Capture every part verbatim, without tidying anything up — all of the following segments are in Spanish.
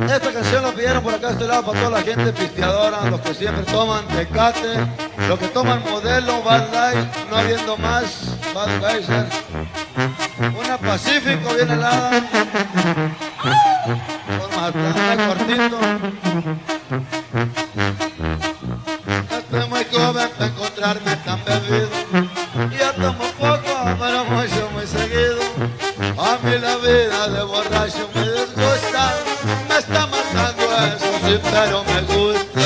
Esta canción la pidieron por acá de este lado para toda la gente pisteadora, los que siempre toman Tecate, los que toman Modelo, Bud Light, no habiendo más, Budweiser, una Pacífico bien helada, por Mazatlán, cortito. Estoy muy joven para encontrarme tan bebido, ya tomo poco, pero mucho, muy seguido. A mí la vida de borracho me disgusta, me está matando eso, sí, pero me gusta.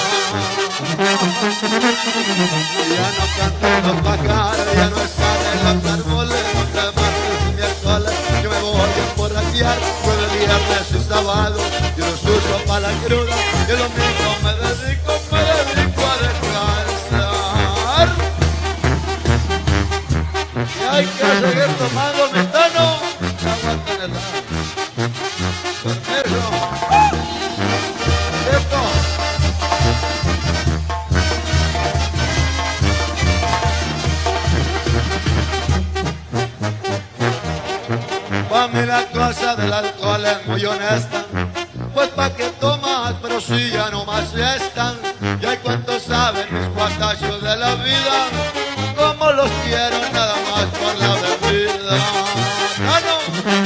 Ya no cantan los pájaros, ya no están en los árboles, de martes y miércoles yo me voy a emborrachar, jueves, viernes y sábado yo los uso para la cruda, y el domingo me dedico, me dedico a descansar. Y hay que seguir tomando metano, aguanten el lado. Permiso. Esto. Pa' mí la cosa del alcohol es muy honesta, pues pa' que tomas, pero si ya no más están. Y hay cuantos saben mis cuatachos de la vida, como los quiero nada más por la bebida. ¡Ah, no!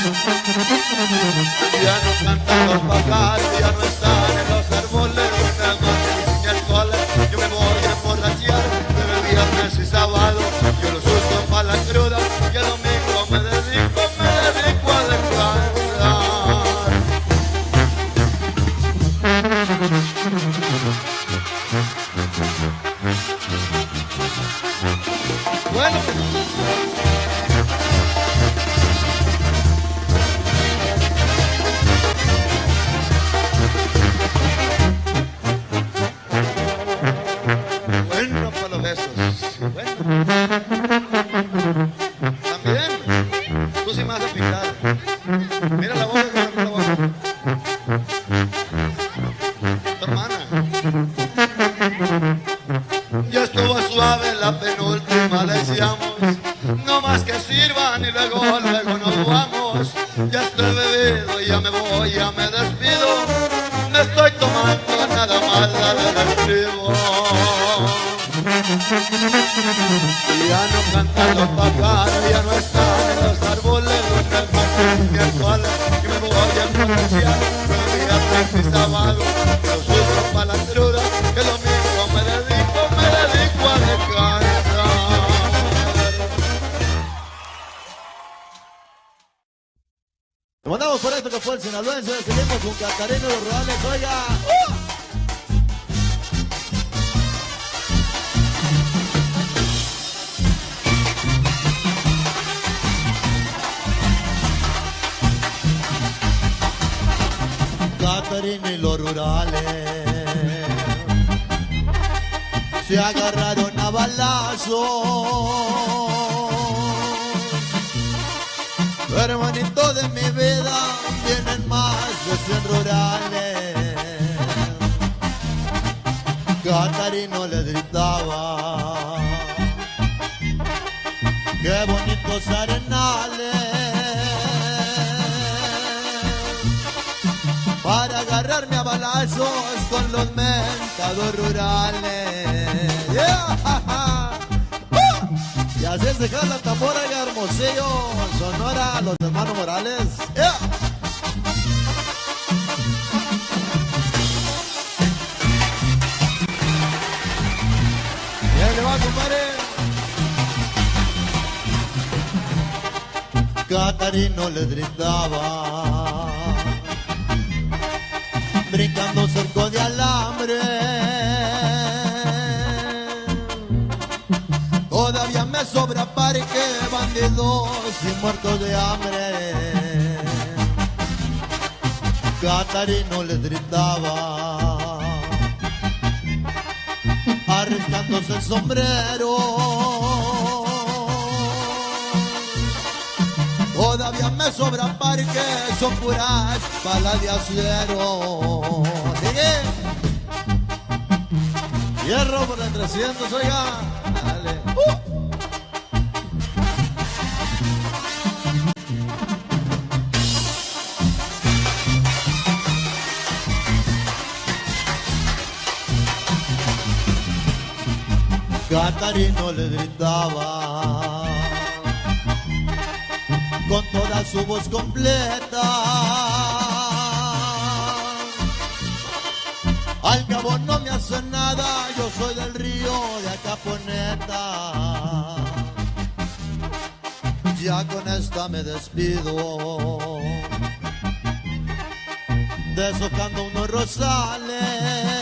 Ya no cantan los pájaros, ya no están en los árboles, de martes y miércoles yo me voy a emborrachar, de viernes y sábado yo los uso para la cruda, y el domingo me dedico, me dedico a descansar. Bueno, bueno para los besos. Bueno. También, tú sí me vas a pintar. Mira la boca que me abrió la boca. Tu hermana. Ya estuvo suave la penúltima, decíamos, no más que sirvan y luego, luego nos vamos. Ya estoy bebido y ya me voy, ya me despido, me estoy tomando nada más la del escribo. Y ya no cantan los pájaros, ya no están en los árboles, los martes y miércoles y me voy a emborrachar, viernes y sábado los uso para la cruda, que lo mismo me dedico, me dedico a descansar. Lo mandamos por esto que fue el sinaloense, seguimos con Catarino de los Rurales, oiga. ¡Uh! Catarino y los Rurales se agarraron a balazos. Hermanito de mi vida, vienen más de cien rurales. Catarino le gritaba, qué bonitos arenales, para agarrarme a balazos con los mentados rurales. Yeah. Y así es dejar la tambora en Hermosillo, Sonora, los hermanos Morales. Yeah. Ya le va, compadre. Catarino le gritaba, brincando cerco de alambre. Todavía me sobra parque, bandidos y muertos de hambre. Catarino les gritaba, arriscándose el sombrero. Todavía me sobra parque, son puras balas de acero. Sigue. Hierro por el trescientos, oiga. Dale. Uh. Catarino le gritaba con toda su voz completa: al cabo no me hace nada, yo soy del río de Acaponeta. Ya con esta me despido, deshojando unos rosales.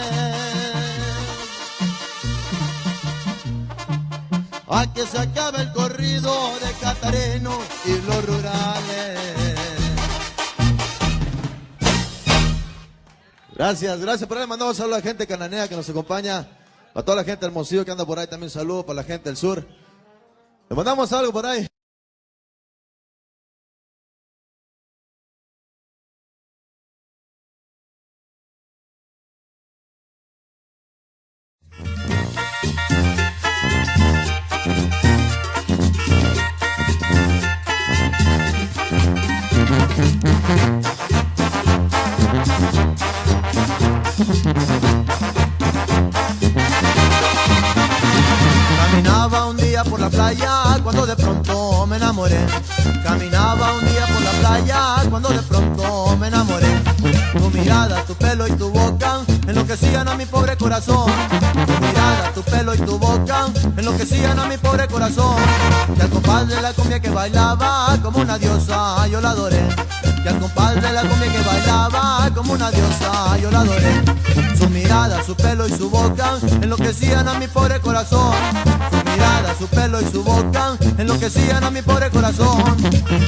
A que se acabe el corrido de Catarino y los rurales. Gracias, gracias por ahí. Mandamos saludos a la gente cananea que nos acompaña. Para toda la gente de Hermosillo que anda por ahí, también saludos para la gente del sur. Le mandamos algo por ahí. Caminaba un día por la playa cuando de pronto me enamoré. Caminaba un día por la playa cuando de pronto me enamoré. Tu mirada, tu pelo y tu boca enloquecían a mi pobre corazón. Tu mirada, tu pelo y tu boca enloquecían a mi pobre corazón. Que al compás de la cumbia que bailaba como una diosa yo la adoré. Que al compás de la cumbia que bailaba como una diosa yo la adoré. Su mirada, su pelo y su boca enloquecían a mi pobre corazón. Su mirada, su pelo y su boca enloquecían a mi pobre corazón.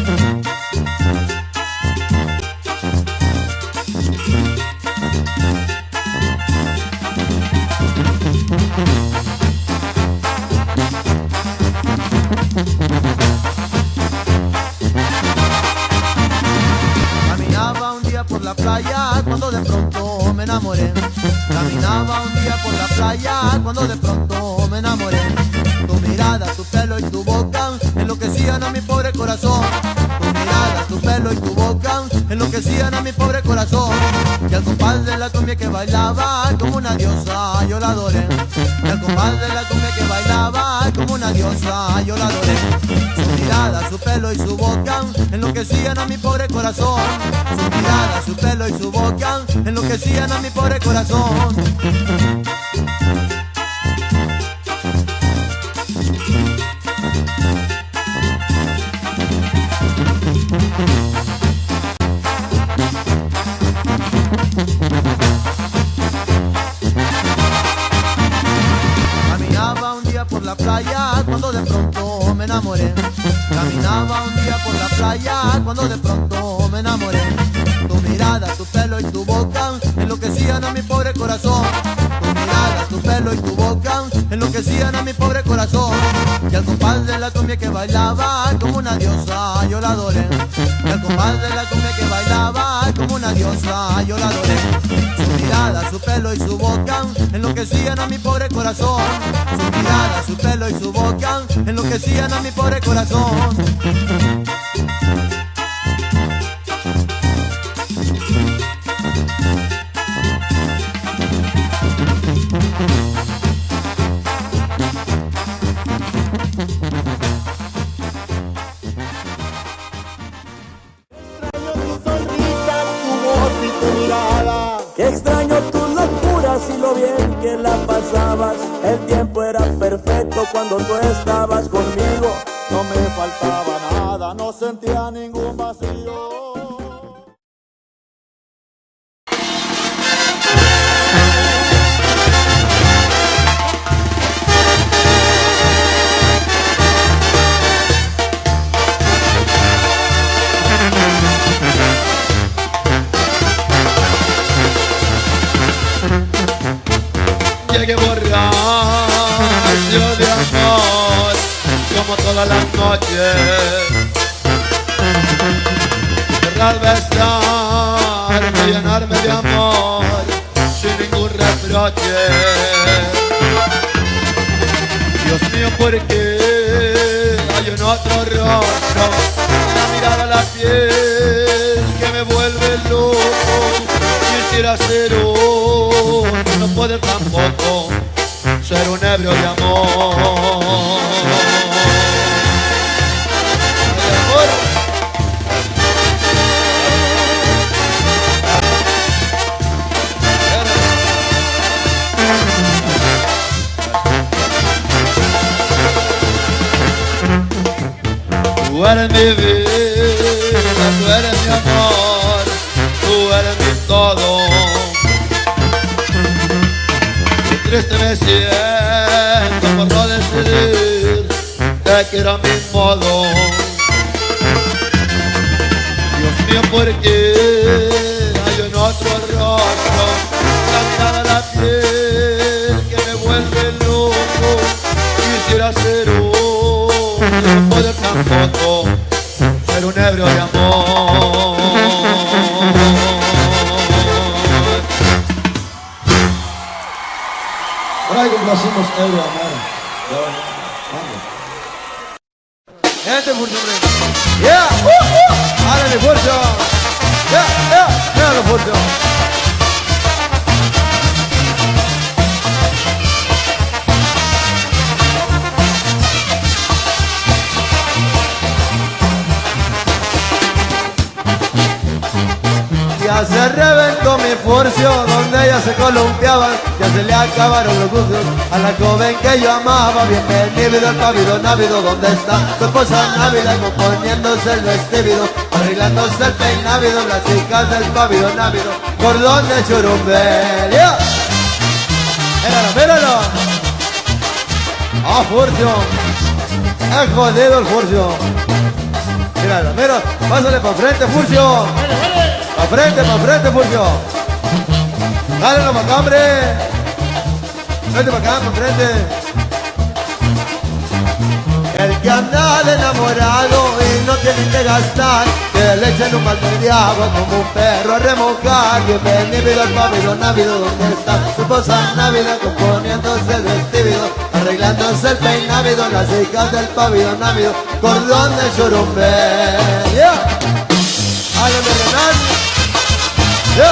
Caminaba un día por la playa cuando de pronto me enamoré. Caminaba un día por la playa cuando de pronto me enamoré. Tu mirada, tu pelo y tu boca enloquecían a mi pobre corazón. Tu mirada, tu pelo y tu boca enloquecían a mi pobre corazón. Y al compás de la cumbia que bailaba como una diosa yo la adoré. Y al compás de la cumbia que bailaba como una diosa yo la adoré. Su mirada, su pelo y su boca enloquecían a mi pobre corazón. Su mirada, su pelo y su boca enloquecían a mi pobre corazón. Caminaba un día por la playa cuando de pronto me enamoré. Caminaba un día por la playa cuando de pronto me enamoré. Tu mirada, tu pelo y tu boca enloquecían a mi pobre corazón. Tu mirada, tu pelo y tu boca enloquecían a mi pobre corazón. Y al compás de la cumbia que bailaba como una diosa yo la adoré. Y al compás de la cumbia que bailaba como una diosa yo la adoré. Su mirada, su pelo y su boca enloquecían a mi pobre corazón. Su mirada, su pelo y su boca enloquecían a mi pobre corazón. Qué extraño tus locuras y lo bien que la pasabas. El tiempo era perfecto cuando tú estabas conmigo. No me faltaba nada, no sentía ningún vacío. Llegué borracho de amor, como todas las noches. Querrás besarme, llenarme de amor, sin ningún reproche. Dios mío, ¿por qué hay un otro rostro? La mirada, la piel que me vuelve loco. Quisiera ser uno, no poder tampoco ser un ebrio de amor. Tú eres mi vida, tú eres mi amor, tú eres mi todo. Y triste me siento por no decidir, te quiero a mi modo. Dios mío, ¿por qué hay en otro rostro la cara, la piel que me vuelve loco? Quisiera ser un no poder tampoco ser un ebrio de amor. Por ahí complacimos ebrio de amor. Gente, Furcio, hombre. Yeah, uh, uh. Háganle, Furcio. Yeah, yeah, véanlo, Furcio. Ya se reventó mi Furcio, donde ella se columpiaba, ya se le acabaron los gustos a la joven que yo amaba. Bienvenido al pabellón návido, donde está su esposa návida, componiéndose el vestido, arreglándose el peinávido, las chicas del pabellón návido, cordón de churumbel. Yeah. Míralo, míralo. Ah, Furcio, es jodido el Furcio. Míralo, míralo, pásale para frente, Furcio. Pa' frente, pa' frente, Furcio. Dale la macambre. Vente pa' acá, pa' frente. El que anda de enamorado y no tiene que gastar, que le echen un balde de agua como un perro a remojar. Bienvenido al pabellón návido, donde está su esposa návida, componiéndose el vestido, arreglándose el peinávido, las hijas del pabellón návido, cordón de churumbel. Yeah. Háganme Renan. Yeah.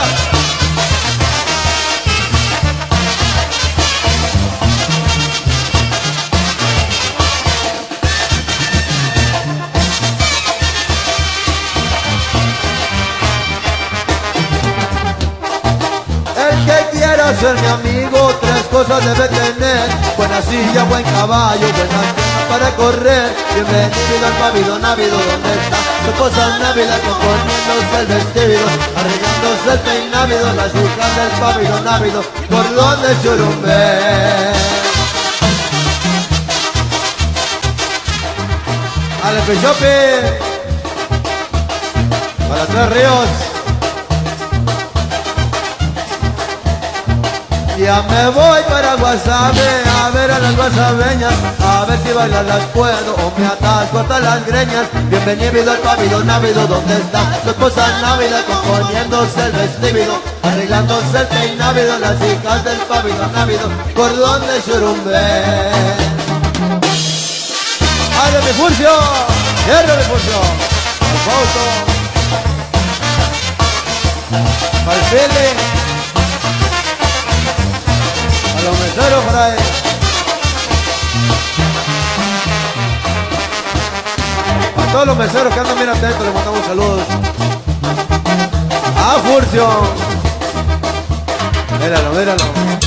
El que quiera ser mi amigo, tres cosas debe tener: buena silla, buen caballo, buena antena para correr. Bienvenido al pabellón návido, donde está su esposa návida, componiéndose el vestido, arreglándose el peinávido, las hijas del pabellón návido, cordón de churumbel. Ale Pechope, para Tres Ríos. Ya me voy para Guasave a ver a las guasabeñas, a ver si bailar las puedo o me atasco hasta las greñas. Bienvenido al pabellón návido, donde está su esposa návida, componiéndose el vestido, arreglándose el peinávido, las hijas del pabellón návido, cordón de churumbel. ¡Ay, mi Furcio! ¡Hierro, mi Furcio! ¡Al Fausto! ¡Al Fili! A los meseros por ahí. A todos los meseros que andan bien atentos les mandamos saludos. ¡Ah, Furcio! Míralo, míralo.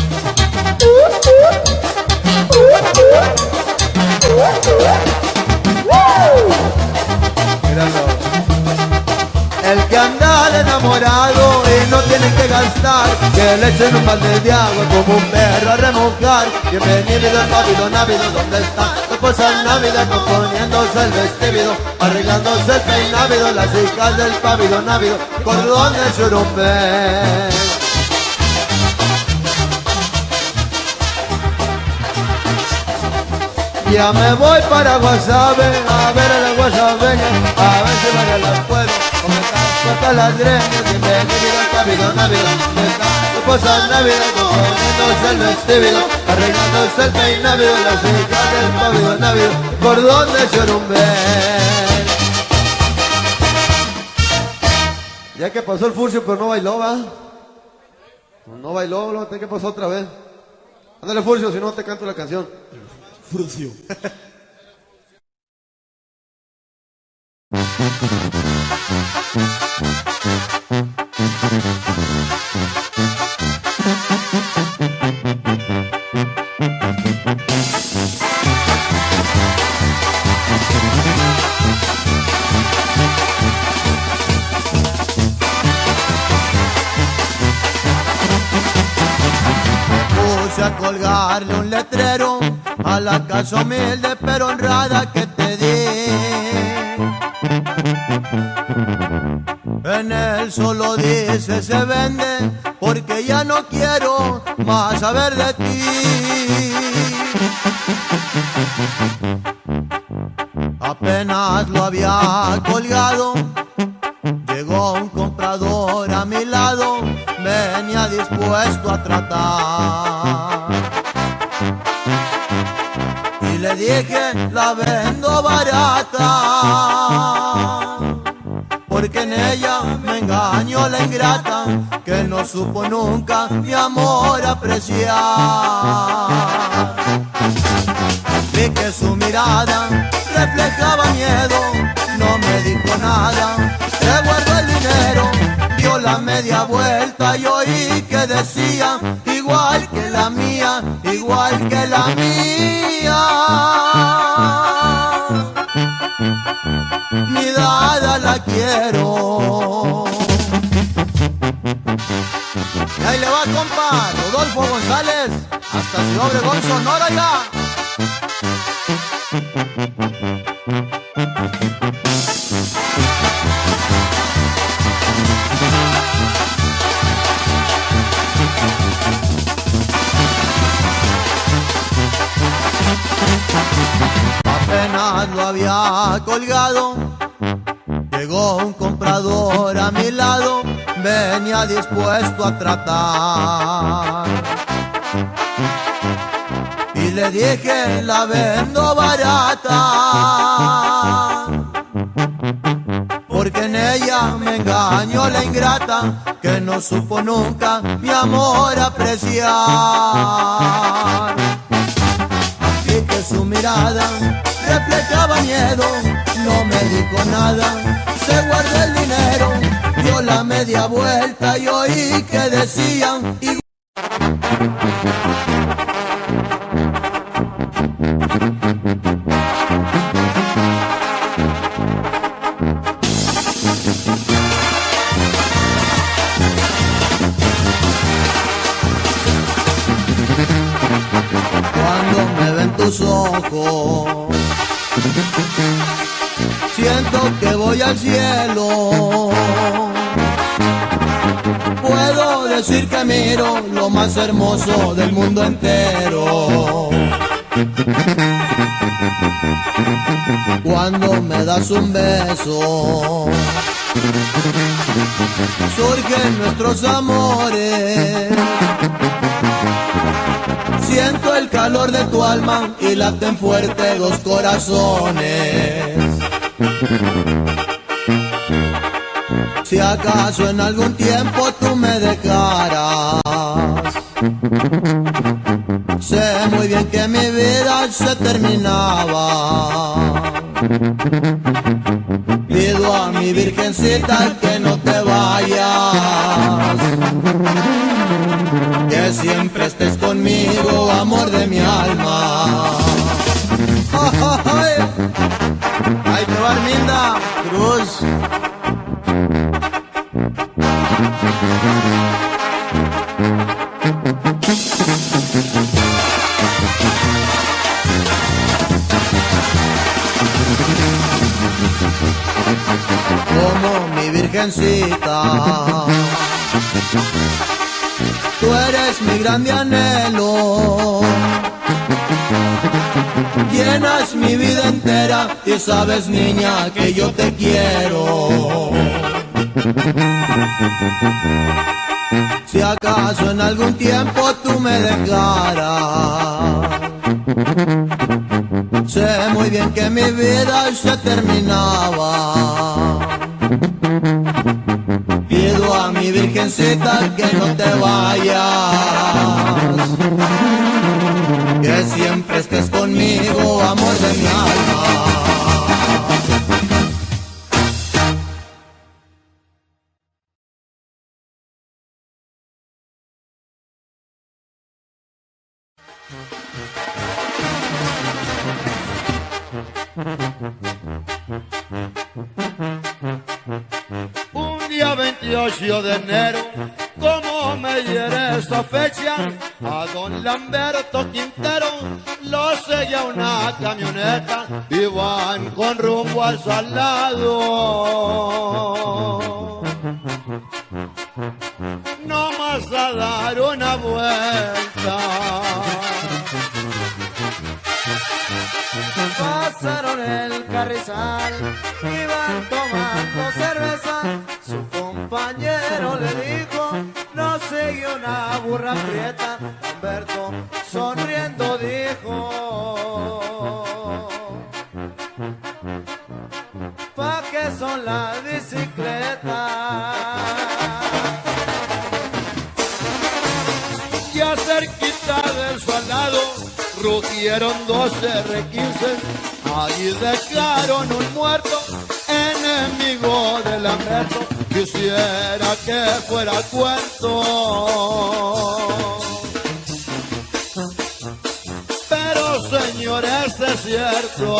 Míralo. El que anda de enamorado y no tiene que gastar, que le echen un balde de agua como un perro a remojar. Bienvenido al pabellón návido, donde está su esposa návida, componiéndose el vestido, arreglándose el peinávido, las hijas del pabellón návido, cordón de churumbel. Ya me voy para Guasave a ver a las guasabeñas, a ver si varias las puedo hasta las greñas. Bienvenido al pabellón návido, donde está su esposa návida, componiéndose el vestido, arreglándose el peinávido, las hijas del pabellón návido, cordón de churumbel. Ya que pasó el Furcio, pero no bailó, ¿va? No bailó, lo tengo que pasar otra vez. Ándale, Furcio, si no te canto la canción. Furcio. A colgarle un letrero a la casa humilde pero honrada que te di. En él solo dice se vende porque ya no quiero más saber de ti. Apenas lo había colgado, llegó un comprador a mi lado, venía dispuesto a tratar. Y le dije, la vendo barata, porque en ella me engañó la ingrata, que no supo nunca mi amor apreciar. Vi que su mirada reflejaba miedo, no me dijo nada, se guardó el dinero, dio la media vuelta y oí que decía, igual que la mía, igual que la mía. Mi dada la quiero. Y ahí le va, compa, Rodolfo González, hasta Ciudad Obregón, Sonora ya. Apenas lo había colgado, llegó un comprador a mi lado, venía dispuesto a tratar. Y le dije, la vendo barata, porque en ella me engañó la ingrata, que no supo nunca mi amor apreciar. Y que su mirada reflejaba miedo, no me dijo nada, se guardó el dinero, dio la media vuelta y oí que decían igual. Cuando me ven tus ojos, siento que voy al cielo. Puedo decir que miro lo más hermoso del mundo entero. Cuando me das un beso, surgen nuestros amores. Siento el calor de tu alma y laten fuerte dos corazones. Si acaso en algún tiempo tú me dejaras, sé muy bien que mi vida se terminaba. Pido a mi virgencita que no te vayas, que siempre estés conmigo, amor de mi alma. Ahí te va Arminda Cruz. Como mi virgencita, tú eres mi grande anhelo, llenas mi vida entera y sabes, niña, que yo te quiero. Si acaso en algún tiempo tú me dejaras, sé muy bien que mi vida se terminaba. Pido a mi virgencita que no te vayas. que siempre estés conmigo, amor de mi alma. Un día veintiocho de enero, como me hiere esa fecha, a don Lamberto Quintero lo seguía una camioneta, iban con rumbo al Salado, no más a dar una vuelta. Pasaron el carrizal, iban tomando cerveza. Su compañero le dijo, no sigue una burra prieta. Lamberto sonriendo dijo, ¿pa' qué son las bicicletas? Ya cerquita del Salado rugieron dos erre quince, ahí dejaron un muerto, enemigo de Lamberto, quisiera que fuera cuento, pero señores es cierto.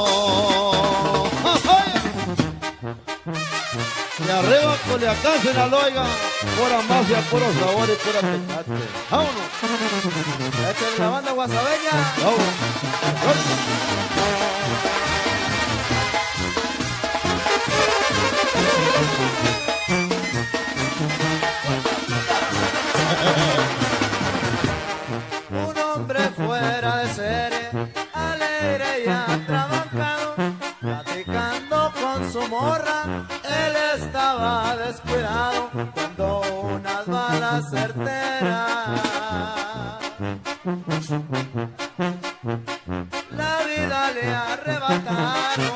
Y arriba Culiacán, Sinaloa, pura magia, puro sabor y pura tecate. ¡Vámonos! Esta es la banda guasabeña. ¡Vámonos! Un hombre fuera de serie, alegre y atrabancado, platicando con su morra, él estaba descuidado cuando unas balas certeras la vida le arrebataron.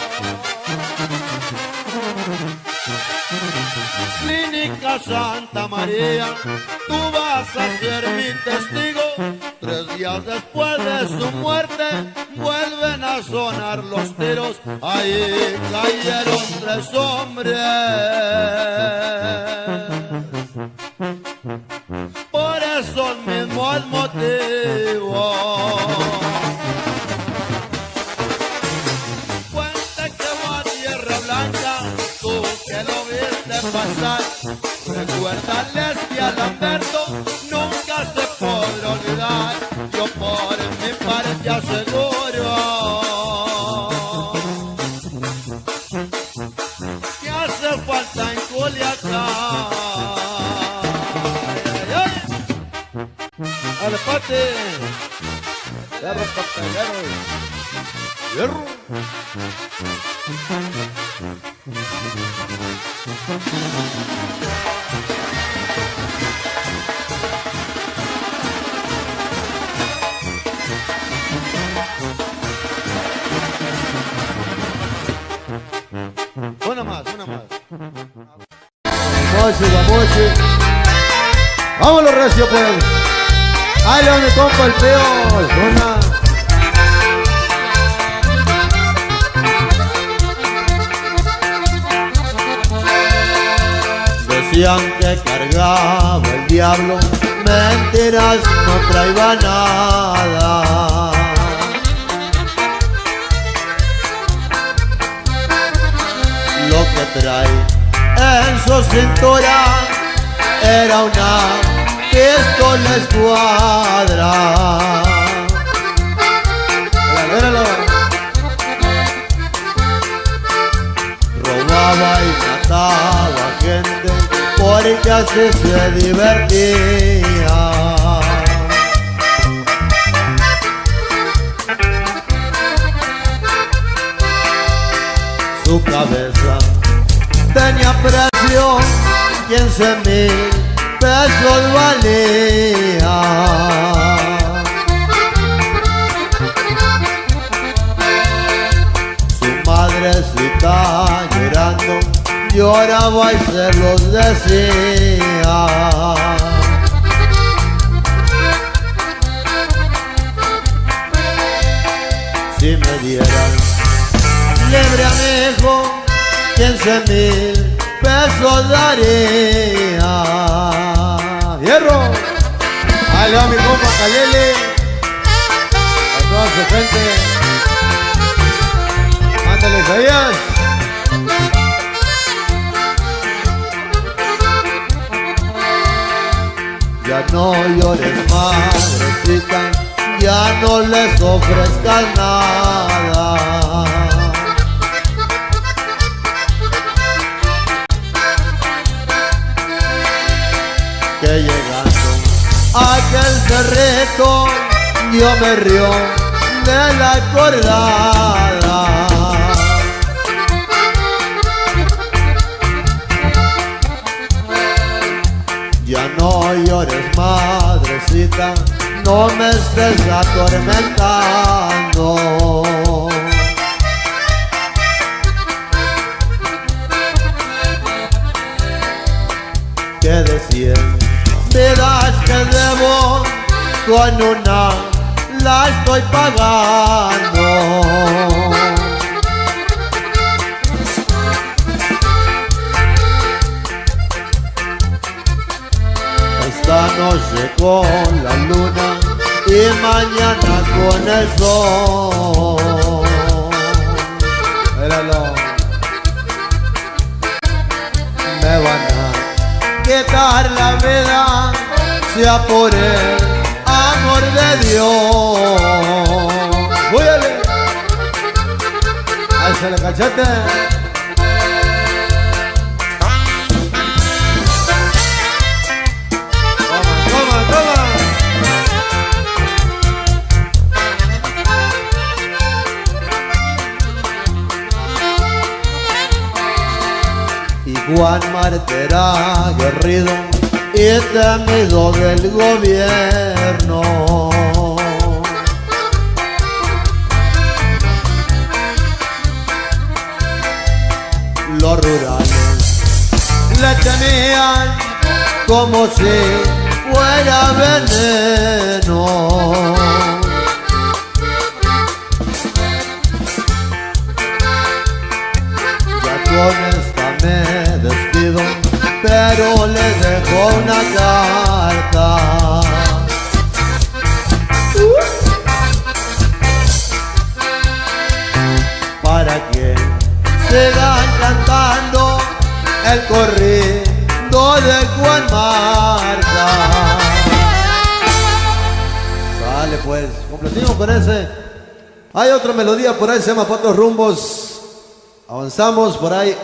Clínica Santa María, tú vas a ser mi testigo. Tres días después de su muerte, vuelven a sonar los tiros. Ahí cayeron tres hombres. Por esos mismos motivos. Cuenta que va a Tierra Blanca, tú que lo viste pasar. Recuérdales que a Lamberto nunca se podrá olvidar. Yo por mi parte aseguro que hace falta en Culiacán. ¡Ale, pate! ¡Hierro, papelero! ¡Hierro! Una más, una más. Moche, la moche. Vámonos recio pues. Ahí le mi compa el feo, el zona. Decían que cargaba el diablo, mentiras, no traía nada. Lo que trae en su cintura era una pistola escuadra. Robaba y mataba gente porque así se divertía. Su cabeza tenía precio, quince mil pesos valía. Su madrecita llorando lloraba y se los decía. quince mil pesos daría. ¡Hierro! Ahí le va mi compa Calele, a toda su gente. Mándale, Isaías. Ya no llores, madrecita, ya no les ofrezcas nada. Que llegando a aquel cerrito yo me río de la acordada. Ya no llores, madrecita, no me estés atormentando. Que de cien vidas que debo, con una la estoy pagando. Esta noche con la luna y mañana con el sol. Míralo. Me van a quitar la vida, sea por el amor de Dios. ¡Búyale! ¡Ahí se le cachete! Juan Marte era aguerrido y temido del gobierno. Los rurales le temían como si fuera veneno. Ya con esta me despido, pero les dejo una carta. uh. Para que sigan cantando el corrido de Juan Marta. Sale pues, completimos con ese. Hay otra melodía por ahí, se llama Patos Rumbos. Avanzamos por ahí.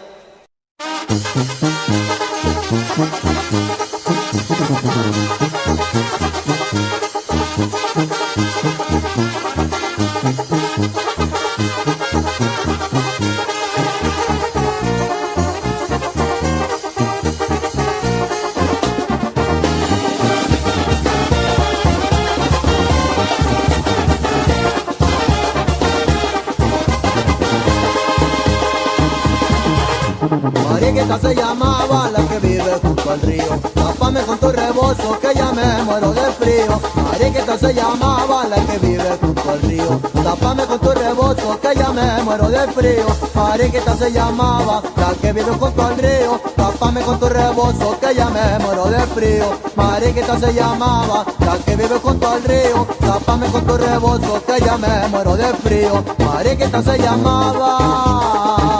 Mariquita se llamaba la que vive junto al río. Tápame con tu rebozo que ya me muero de frío. Mariquita se llamaba la que vive junto al río. Tápame con tu rebozo que ya me muero de frío. Mariquita se llamaba la que vive junto al río. Tápame con tu rebozo que ya me muero de frío. Mariquita se llamaba la que vive junto al río. Tápame con tu rebozo que ya me muero de frío. Mariquita se llamaba.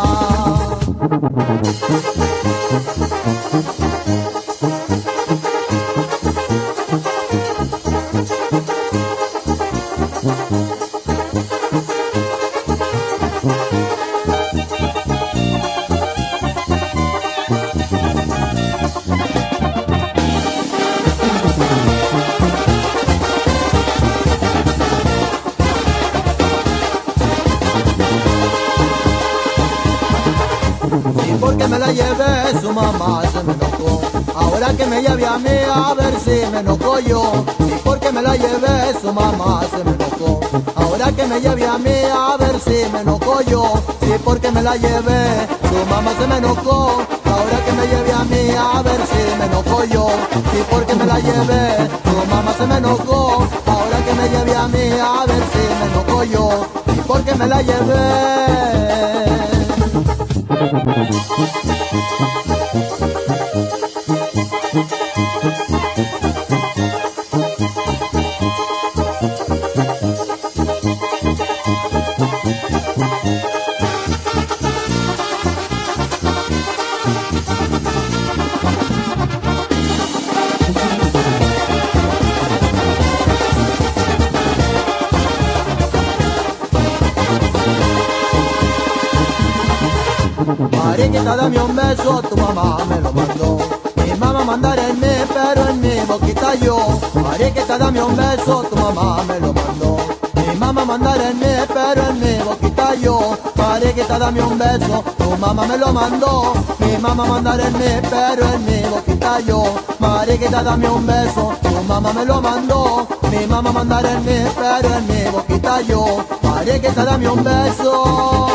Porque me la llevé, su mamá se me enojó. Ahora que me lleve a mí, a ver si me enojo yo. Y porque me la llevé, su mamá se me enojó. Ahora que me lleve a mí, a ver si me enojo yo. Sí, porque me la llevé, su mamá se me enojó. Ahora que me lleve a mí, a ver si me enojo yo. Sí, porque me la llevé, su mamá se me enojó. Ahora que me lleve a mí, a ver si me enojo yo. Sí, porque me la llevé. Mariquita, dame un beso, tu mamá me lo mandó. Mi mamá mandar en mí, pero en mi boquita yo. Mariquita, dame un beso, tu mamá me lo mandó. Mi mamá mandar en mí, pero en mi boquita yo. Mariquita, dame un beso, tu mamá me lo mandó. Mi mamá mandar en mí, pero en mi boquita yo. Mariquita, dame un beso, tu mamá me lo mandó. Mi mamá mandar en mí, pero en mi boquita yo. Mariquita, dame un beso.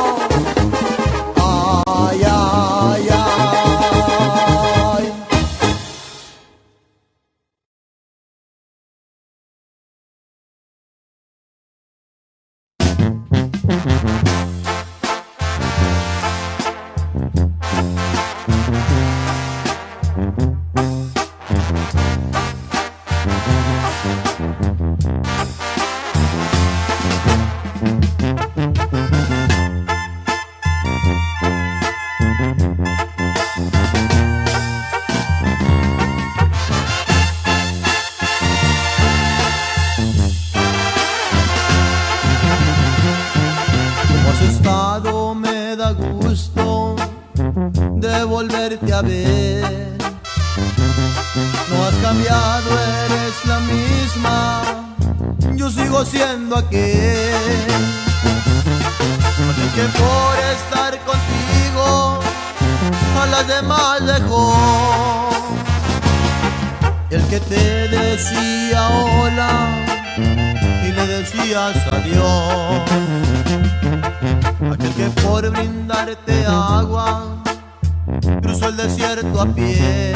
Ay, ay, ay. Me da gusto de volverte a ver. No has cambiado, eres la misma. Yo sigo siendo aquel, aquel que por estar contigo a las demás dejó. El que te decía hola y le decías adiós. Aquel que por brindarte agua cruzó el desierto a pie.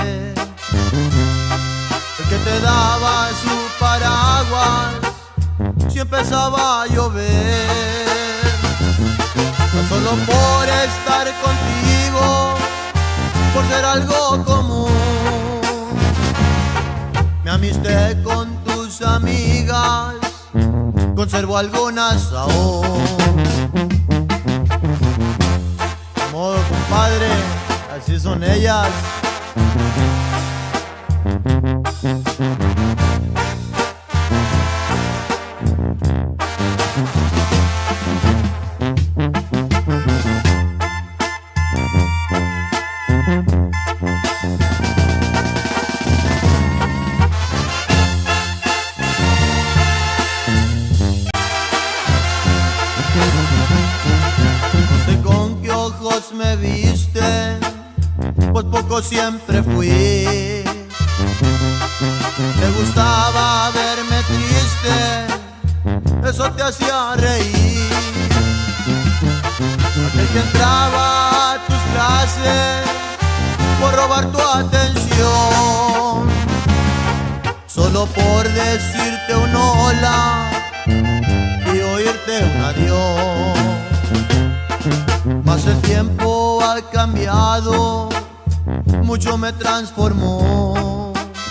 El que te daba su paraguas si empezaba a llover. No solo por estar contigo, por ser algo común. Me amisté con tus amigas, conservo algunas aún. Modo compadre, así son ellas. Me viste, pues poco siempre fui. Te gustaba verme triste, eso te hacía reír. Aquel que entraba a tus clases por robar tu atención, solo por decirte un hola y oírte un adiós. Mas el tiempo ha cambiado, mucho me transformó.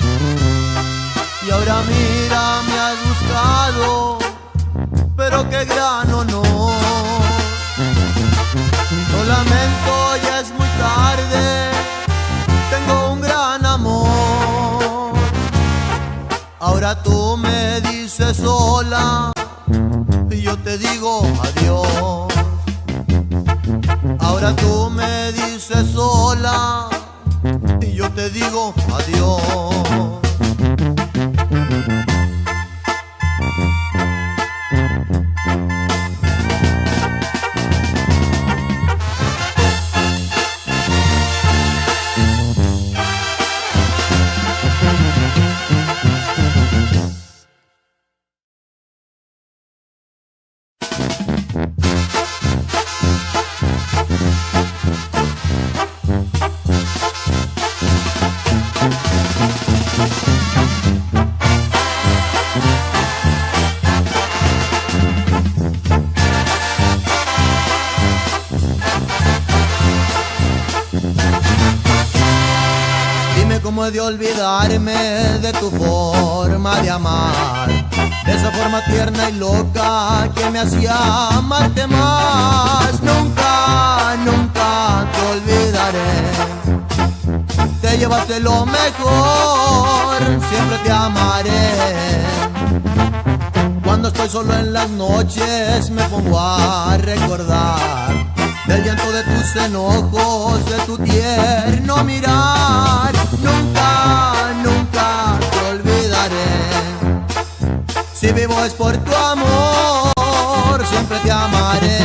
Y ahora mira, me has buscado, pero qué gran honor. Lo lamento, ya es muy tarde, tengo un gran amor. Ahora tú me dices hola y yo te digo adiós. Ahora tú me dices hola y yo te digo adiós. cómo he de olvidarme de tu forma de amar, de esa forma tierna y loca que me hacía amarte más. Nunca, nunca te olvidaré, te llevaste lo mejor, siempre te amaré. Cuando estoy solo en las noches me pongo a recordar del llanto de tus enojos, de tu tierno mirar. Nunca, nunca te olvidaré, si vivo es por tu amor, siempre te amaré.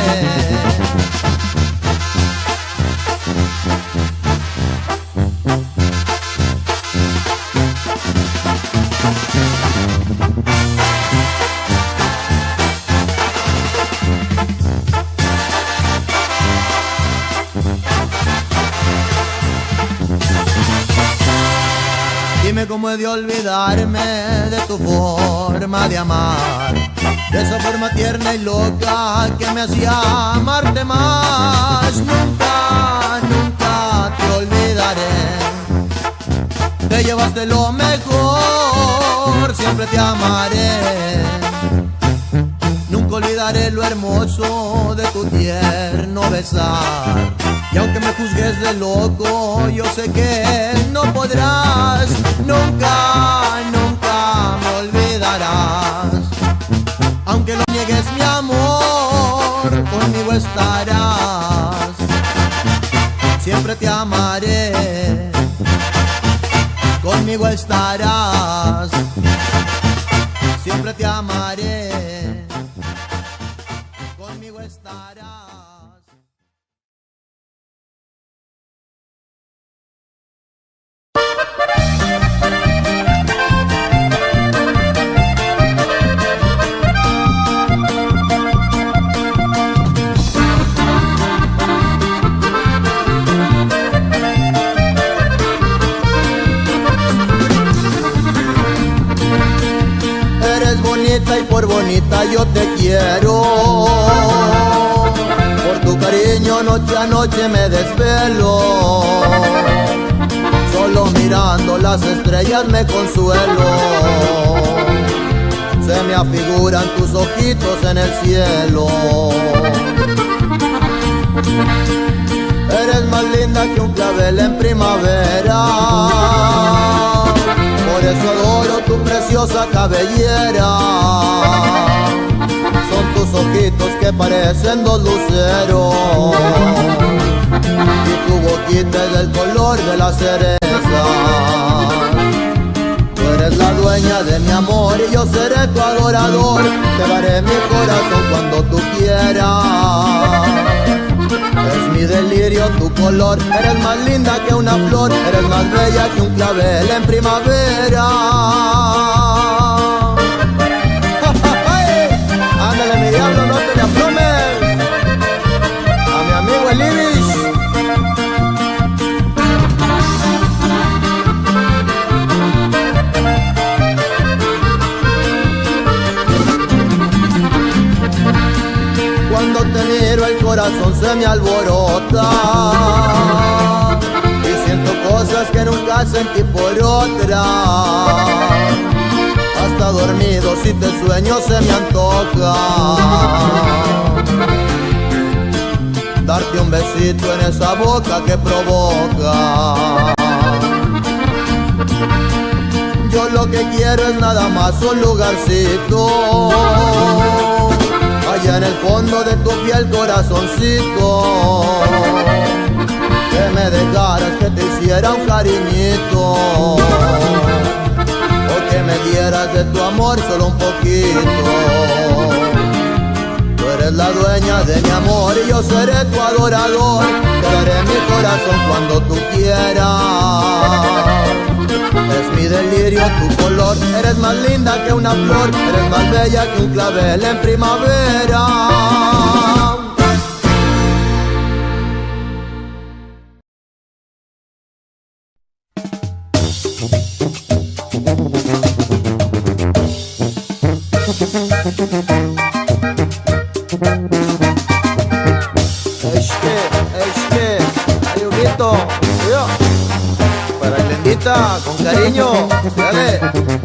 Dime cómo he de olvidarme de tu forma de amar, de esa forma tierna y loca que me hacía amarte más. Nunca, nunca te olvidaré, te llevaste lo mejor, siempre te amaré. Nunca olvidaré lo hermoso de tu tierno besar, y aunque me juzgues de loco, yo sé que no podrás. Nunca, nunca me olvidarás, aunque lo niegues mi amor, conmigo estarás. Siempre te amaré, conmigo estarás. Siempre te amaré, conmigo estarás. Y por bonita yo te quiero, por tu cariño noche a noche me desvelo, solo mirando las estrellas me consuelo. Se me afiguran tus ojitos en el cielo. Eres más linda que un clavel en primavera, por eso adoro tu preciosa cabellera. Son tus ojitos que parecen dos luceros, y tu boquita es del color de la cereza. Tú eres la dueña de mi amor y yo seré tu adorador. Te daré mi corazón cuando tú quieras. Es mi delirio tu color, eres más linda que una flor, eres más bella que un clavel en primavera. Ándale mi diablo, no te le aplomes a mi amigo el Ibis. Cuando te miro el corazón se me alborota y siento cosas que nunca sentí por otra. Hasta dormido si te sueño se me antoja darte un besito en esa boca que provoca. Yo lo que quiero es nada más un lugarcito allá en el fondo de tu piel, corazoncito, que me dejaras, que te hiciera un cariñito, o que me dieras de tu amor solo un poquito. Tú eres la dueña de mi amor y yo seré tu adorador. Te daré mi corazón cuando tú quieras. Es mi delirio tu color, eres más linda que una flor, eres más bella que un clavel en primavera. Es que, es que, hay un grito, para el Chiquita, con cariño, dale.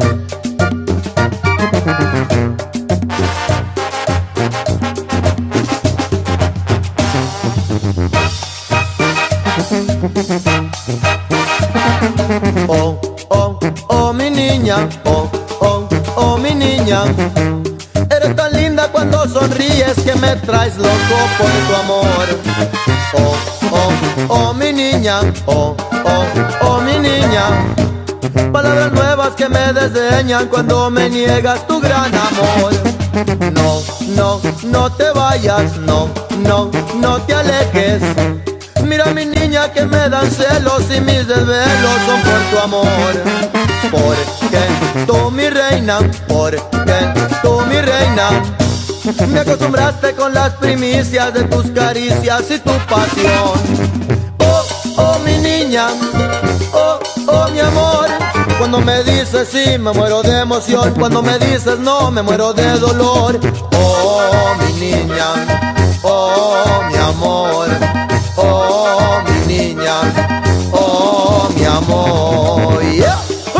Oh, oh, oh, mi niña, oh, oh, oh, mi niña. Eres tan linda cuando sonríes que me traes loco por tu amor. Oh, oh, oh, mi niña, oh, oh, oh, mi niña. Palabras nuevas que me desdeñan cuando me niegas tu gran amor. No, no, no te vayas, no, no, no te alejes. Mira mi niña que me dan celos y mis desvelos son por tu amor. Porque tú mi reina, porque tú mi reina. Me acostumbraste con las primicias de tus caricias y tu pasión. Oh, oh mi niña, oh, oh mi amor. Cuando me dices sí me muero de emoción, cuando me dices no me muero de dolor. Oh mi niña, oh mi amor. Oh, mi niña, oh, mi amor, yeah.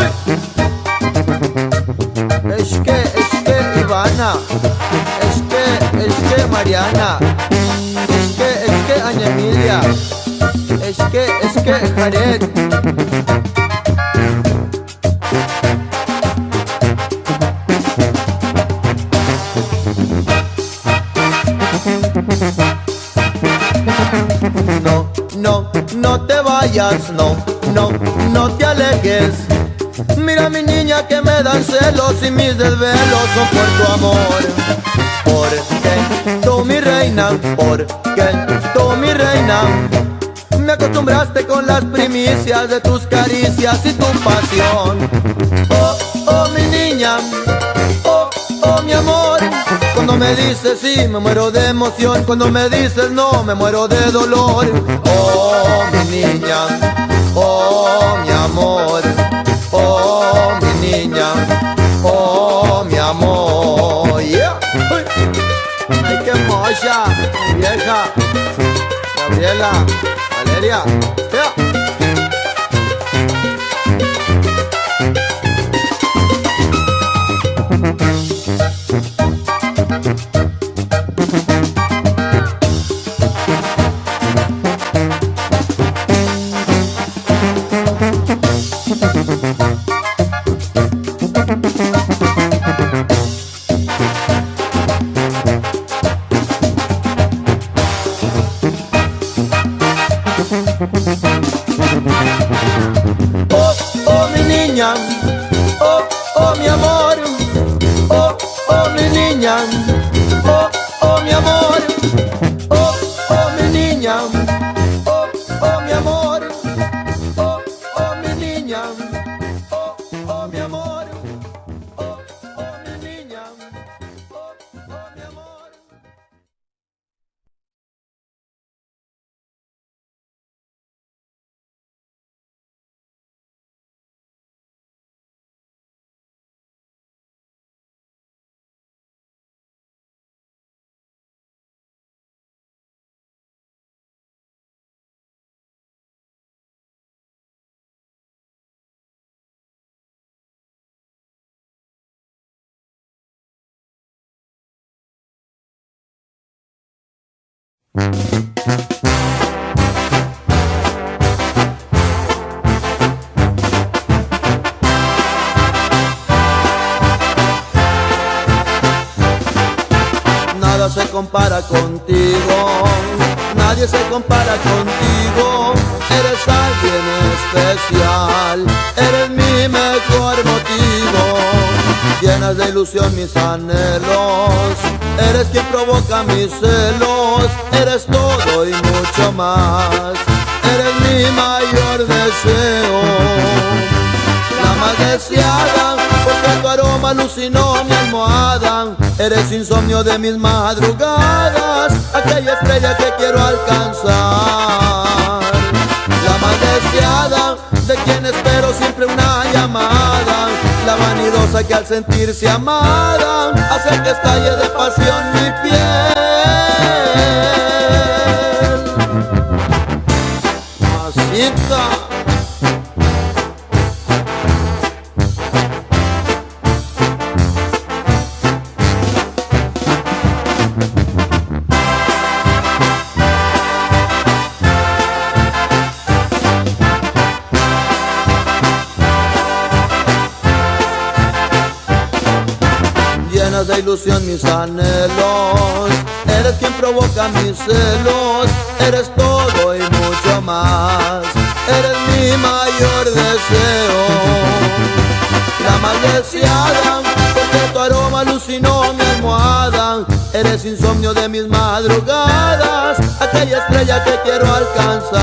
Es que, es que Ivana, es que, es que Mariana, es que, es que Ana Emilia, es que, es que Jared. No, no, no te vayas, no, no, no te alejes. Mira mi niña que me dan celos y mis desvelos son por tu amor. Porque tú mi reina, porque tú mi reina. Me acostumbraste con las primicias de tus caricias y tu pasión. Oh, oh mi niña, oh, oh mi amor. Cuando me dices sí me muero de emoción, cuando me dices no me muero de dolor. Oh mi niña, oh mi amor, oh mi niña, oh mi amor, yeah. Ay qué mocha, vieja, Gabriela, Valeria, yeah. Oh, oh mi niña, oh, oh mi amor, oh, oh mi niña, oh, oh mi amor, oh, oh mi niña, oh, oh mi amor, oh, oh mi niña, oh, oh mi amor, oh, oh mi niña, oh, oh mi amor. Nada se compara contigo, nadie se compara contigo. Eres alguien especial, eres mi mejor motivo. Llenas de ilusión mis anhelos, eres quien provoca mis celos. Eres todo y mucho más, eres mi mayor deseo. La más deseada, porque tu aroma alucinó mi almohada. Eres insomnio de mis madrugadas, aquella estrella que quiero alcanzar. La más deseada, de quien espero siempre una llamada. La vanidosa que al sentirse amada hace que estalle de pasión mi piel. Masita, llenas de ilusión mis anhelos. Eres quien provoca mis celos. Eres todo y mucho más. Eres mi mayor deseo. La más deseada, porque tu aroma alucinó mi almohada. Eres insomnio de mis madrugadas, aquella estrella que quiero alcanzar.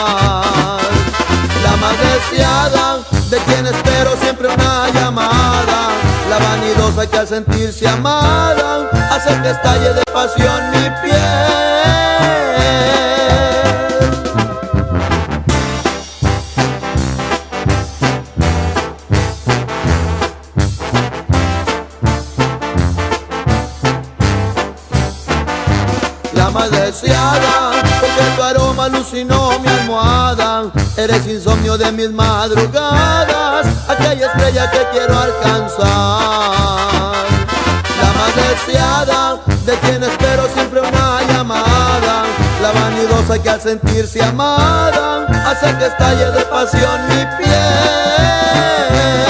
La más deseada, de quien espero siempre una llamada. La vanidosa que al sentirse amada hace que estalle de pasión mi piel. La más deseada, porque tu aroma alucinó mi almohada. Eres insomnio de mis madrugadas, aquella estrella que quiero alcanzar. La más deseada, de quien espero siempre una llamada. La vanidosa que al sentirse amada hace que estalle de pasión mi piel.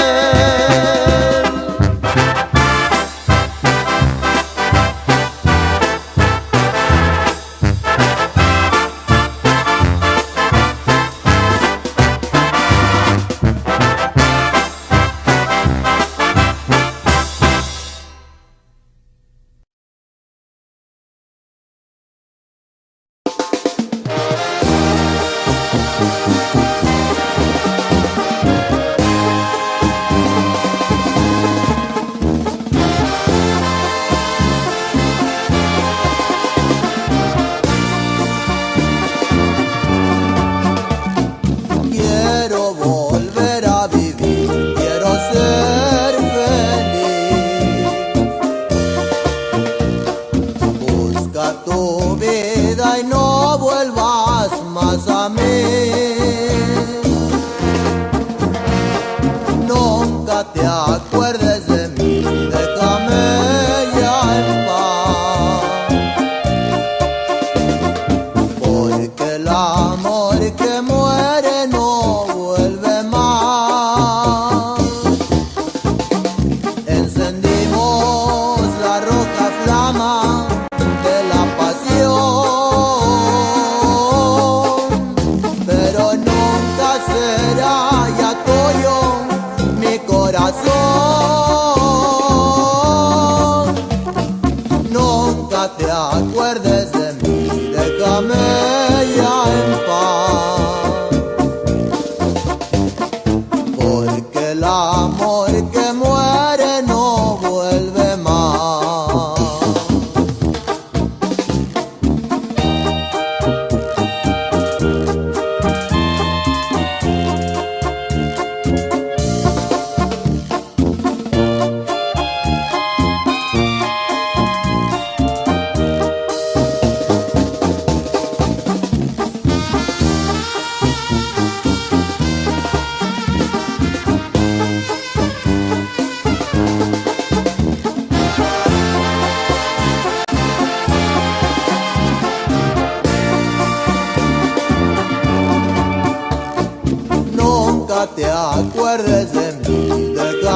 te acuerdes de mí,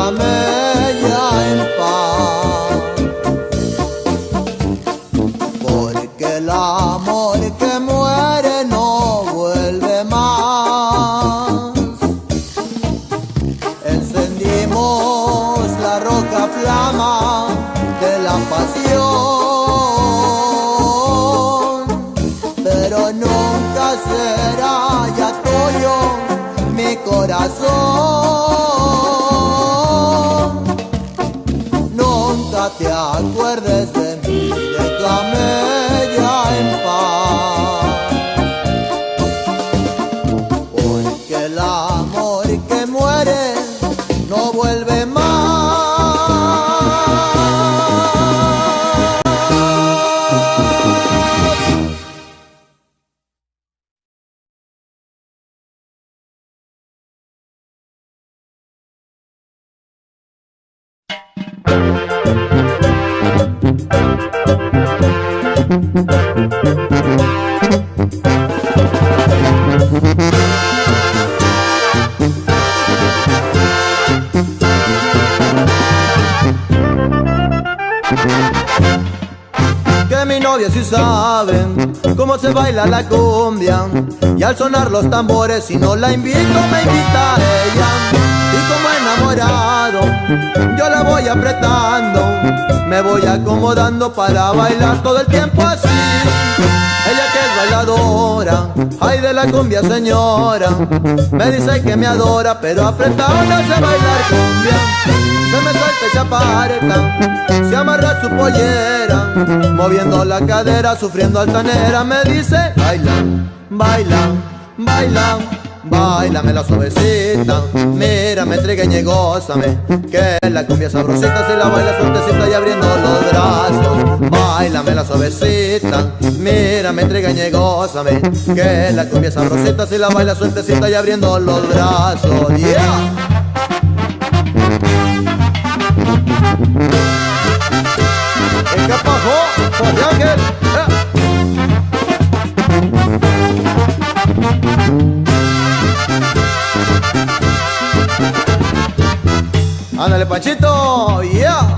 déjame ya en paz, porque el amor que muere no vuelve más. Encendimos la roja flama de la pasión, pero nunca será ya tuyo mi corazón. Nunca te acuerdes de mí, déjame ya en paz, porque el amor que muere no vuelve más. Thank you. novia sí saben cómo se baila la cumbia, y al sonar los tambores si no la invito me invita a ella. Y como enamorado yo la voy apretando, me voy acomodando para bailar todo el tiempo así. Ella que es bailadora, ay de la cumbia señora, me dice que me adora, pero apretado no sé bailar cumbia. Se me suelta esa pareta, se amarra su pollera, moviendo la cadera, sufriendo altanera, me dice baila, baila, baila, báilame la suavecita, mírame, trigueña y gózame, que la cumbia sabrosita si la baila suertecita y abriendo los brazos. Báilame la suavecita, mírame, trigueña y gózame, que la cumbia sabrosita si la baila suertecita y abriendo los brazos. Yeah. ¿Qué pasó, José Ángel? Eh. Ándale, Panchito, yeah.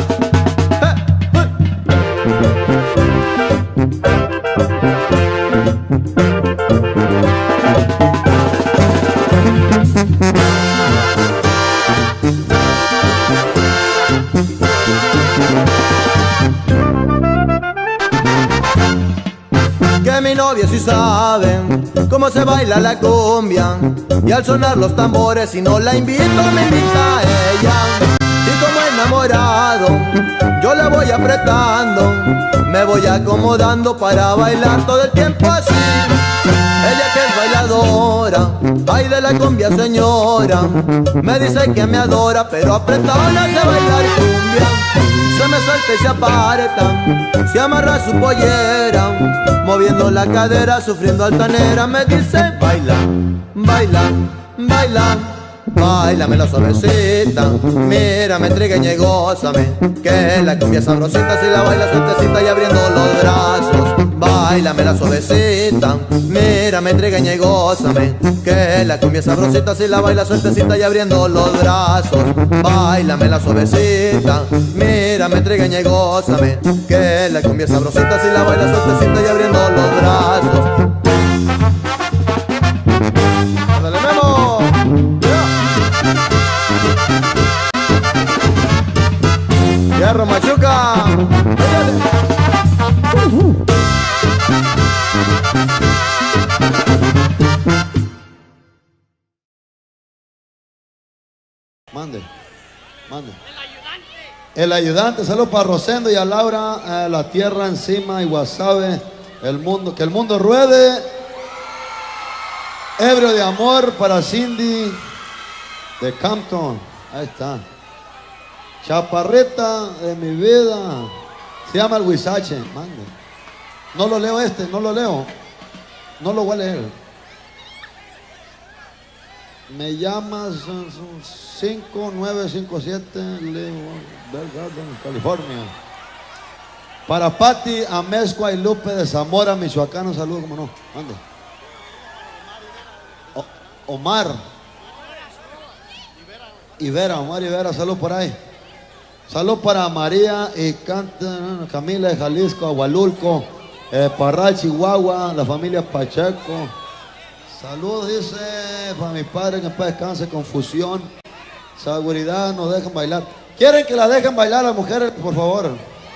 Que mi novia sí sabe cómo se baila la cumbia, y al sonar los tambores si no la invito me invita a ella. Y como enamorado yo la voy apretando, me voy acomodando para bailar todo el tiempo así. Ella que es bailadora, ay de la cumbia señora, me dice que me adora, pero apretado no sé bailar cumbia. Se me suelta y se aparta, se amarra su pollera, moviendo la cadera, sufriendo altanera, me dice baila, baila, baila, báilame la suavecita, mírame, trigueña y gózame, que la cumbia sabrosita si la baila suertecita y abriendo los brazos. Báilame la suavecita, mírame, trigueña y gózame, que la cumbia sabrosita si la baila suertecita y abriendo los brazos. Báilame la suavecita, mírame, trigueña y gózame, que la cumbia sabrosita si la baila suertecita y abriendo los brazos. ¡Ándale, Memo! ¡Yeah! ¡Hierro, Machuca! Mande, mande. El ayudante. El ayudante, saludos para Rosendo y a Laura, eh, la tierra encima y Guasave, el mundo, que el mundo ruede. Ebrio de amor para Cindy de Campton, ahí está. Chaparrita de mi vida, se llama el Huizache, mande. No lo leo este, no lo leo, no lo voy a leer. Me llamas cinco nueve cinco siete California. Para Pati, Amezcua y Lupe de Zamora, Michoacán, un saludo, como no, mande. O, Omar Ibera, Omar Ibera, salud por ahí. Salud para María y Canta, Camila de Jalisco, Agualulco, eh, Parral, Chihuahua, la familia Pacheco. Salud, dice, para mi padre, que en paz descanse, confusión, seguridad, nos dejan bailar. ¿Quieren que la dejen bailar las mujeres, por favor?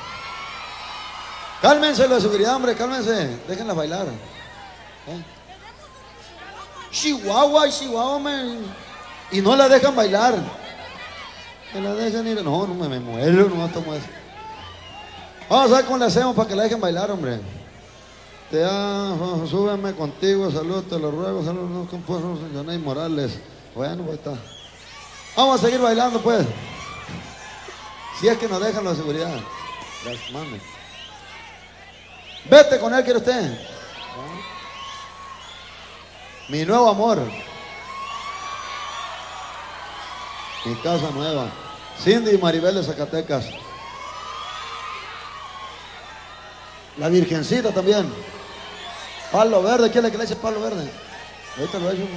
Cálmense lo de seguridad, hombre, cálmense, déjenlas bailar. ¿Eh? Chihuahua, Chihuahua, man. Y no la dejan bailar. Que la dejan ir, no, no me, me muero, no tomo eso. Vamos a ver cómo le hacemos para que la dejen bailar, hombre. Te amo, súbeme contigo, salud, te lo ruego, salud, no compuesto, señor Morales. Bueno, pues está. Vamos a seguir bailando, pues. Si es que nos dejan la seguridad. Las mames. Vete con él, ¿quiere usted? Mi nuevo amor. Mi casa nueva. Cindy y Maribel de Zacatecas. La Virgencita también. Palo verde, ¿quién es el que le eche palo verde? Ahorita lo he hecho.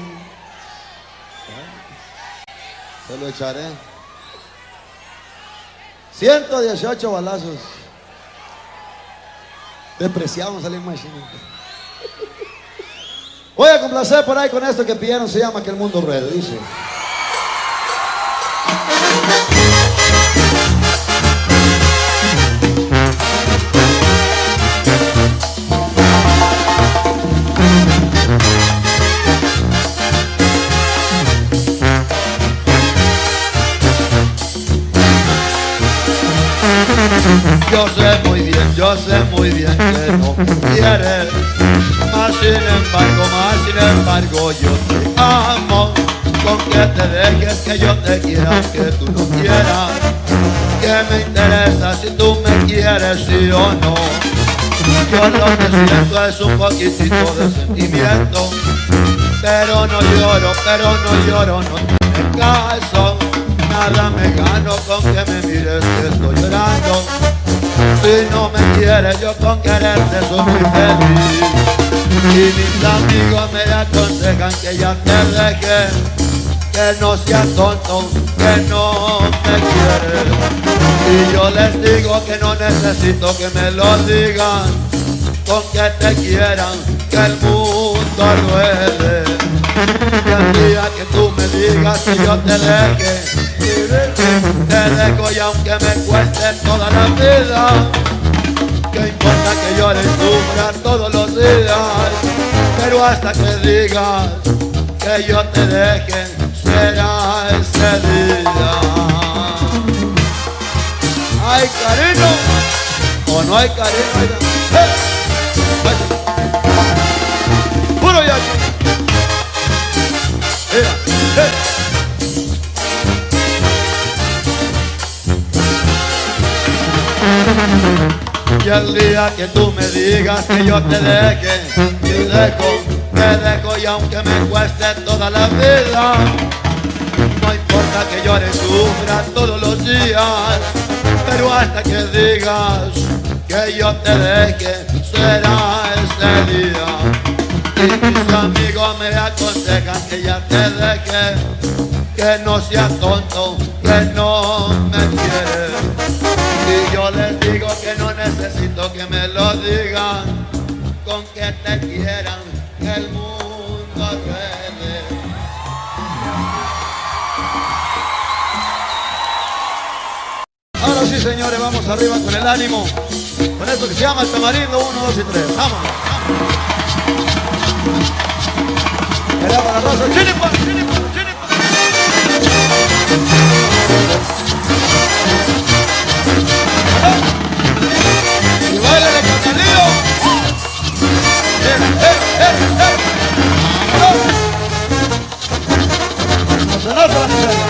Se lo echaré. ciento dieciocho balazos. Despreciamos al Machine. Voy a complacer por ahí con esto que pidieron, se llama Que el mundo ruede, dice. Yo sé muy bien, yo sé muy bien que no quieres, mas sin embargo, más sin embargo yo te amo. Con que te dejes que yo te quiera, que tú no quieras, que me interesa si tú me quieres sí o no. Yo lo que siento es un poquitito de sentimiento, pero no lloro, pero no lloro, no tiene caso. Nada me gano con que me mires que estoy llorando. Si no me quieres, yo con quererte soy muy feliz. Y mis amigos me aconsejan que ya te deje, que no seas tonto, que no me quieres. Y yo les digo que no necesito que me lo digan, con que te quieran, que el mundo ruede. Y el día que tú me digas que yo te deje, te dejo y aunque me cueste toda la vida, que importa que llore y sufra todos los días, pero hasta que digas que yo te deje, será ese día. ¿Hay cariño o no hay cariño? ¡Eh! ¡Puro ya! ¡Mira! ¡Eh! Y el día que tú me digas que yo te deje, te dejo, te dejo y aunque me cueste toda la vida, no importa que llore y sufra todos los días, pero hasta que digas que yo te deje, será ese día. Y mis amigos me aconsejan que ya te deje, que no seas tonto, que no me quieres. Y yo les digo que no necesito que me lo digan, con que te quieran, que el mundo ruede. Ahora sí, señores, vamos arriba con el ánimo, con esto que se llama el tamarindo, uno, dos y tres. Vámonos, vámonos. Era para la raza. ¡Chinipa, chinipa, chinipa! Y bailale con el lío. ¡Eh, eh, eh, eh! ¡Vámonos! No se nota la miseria.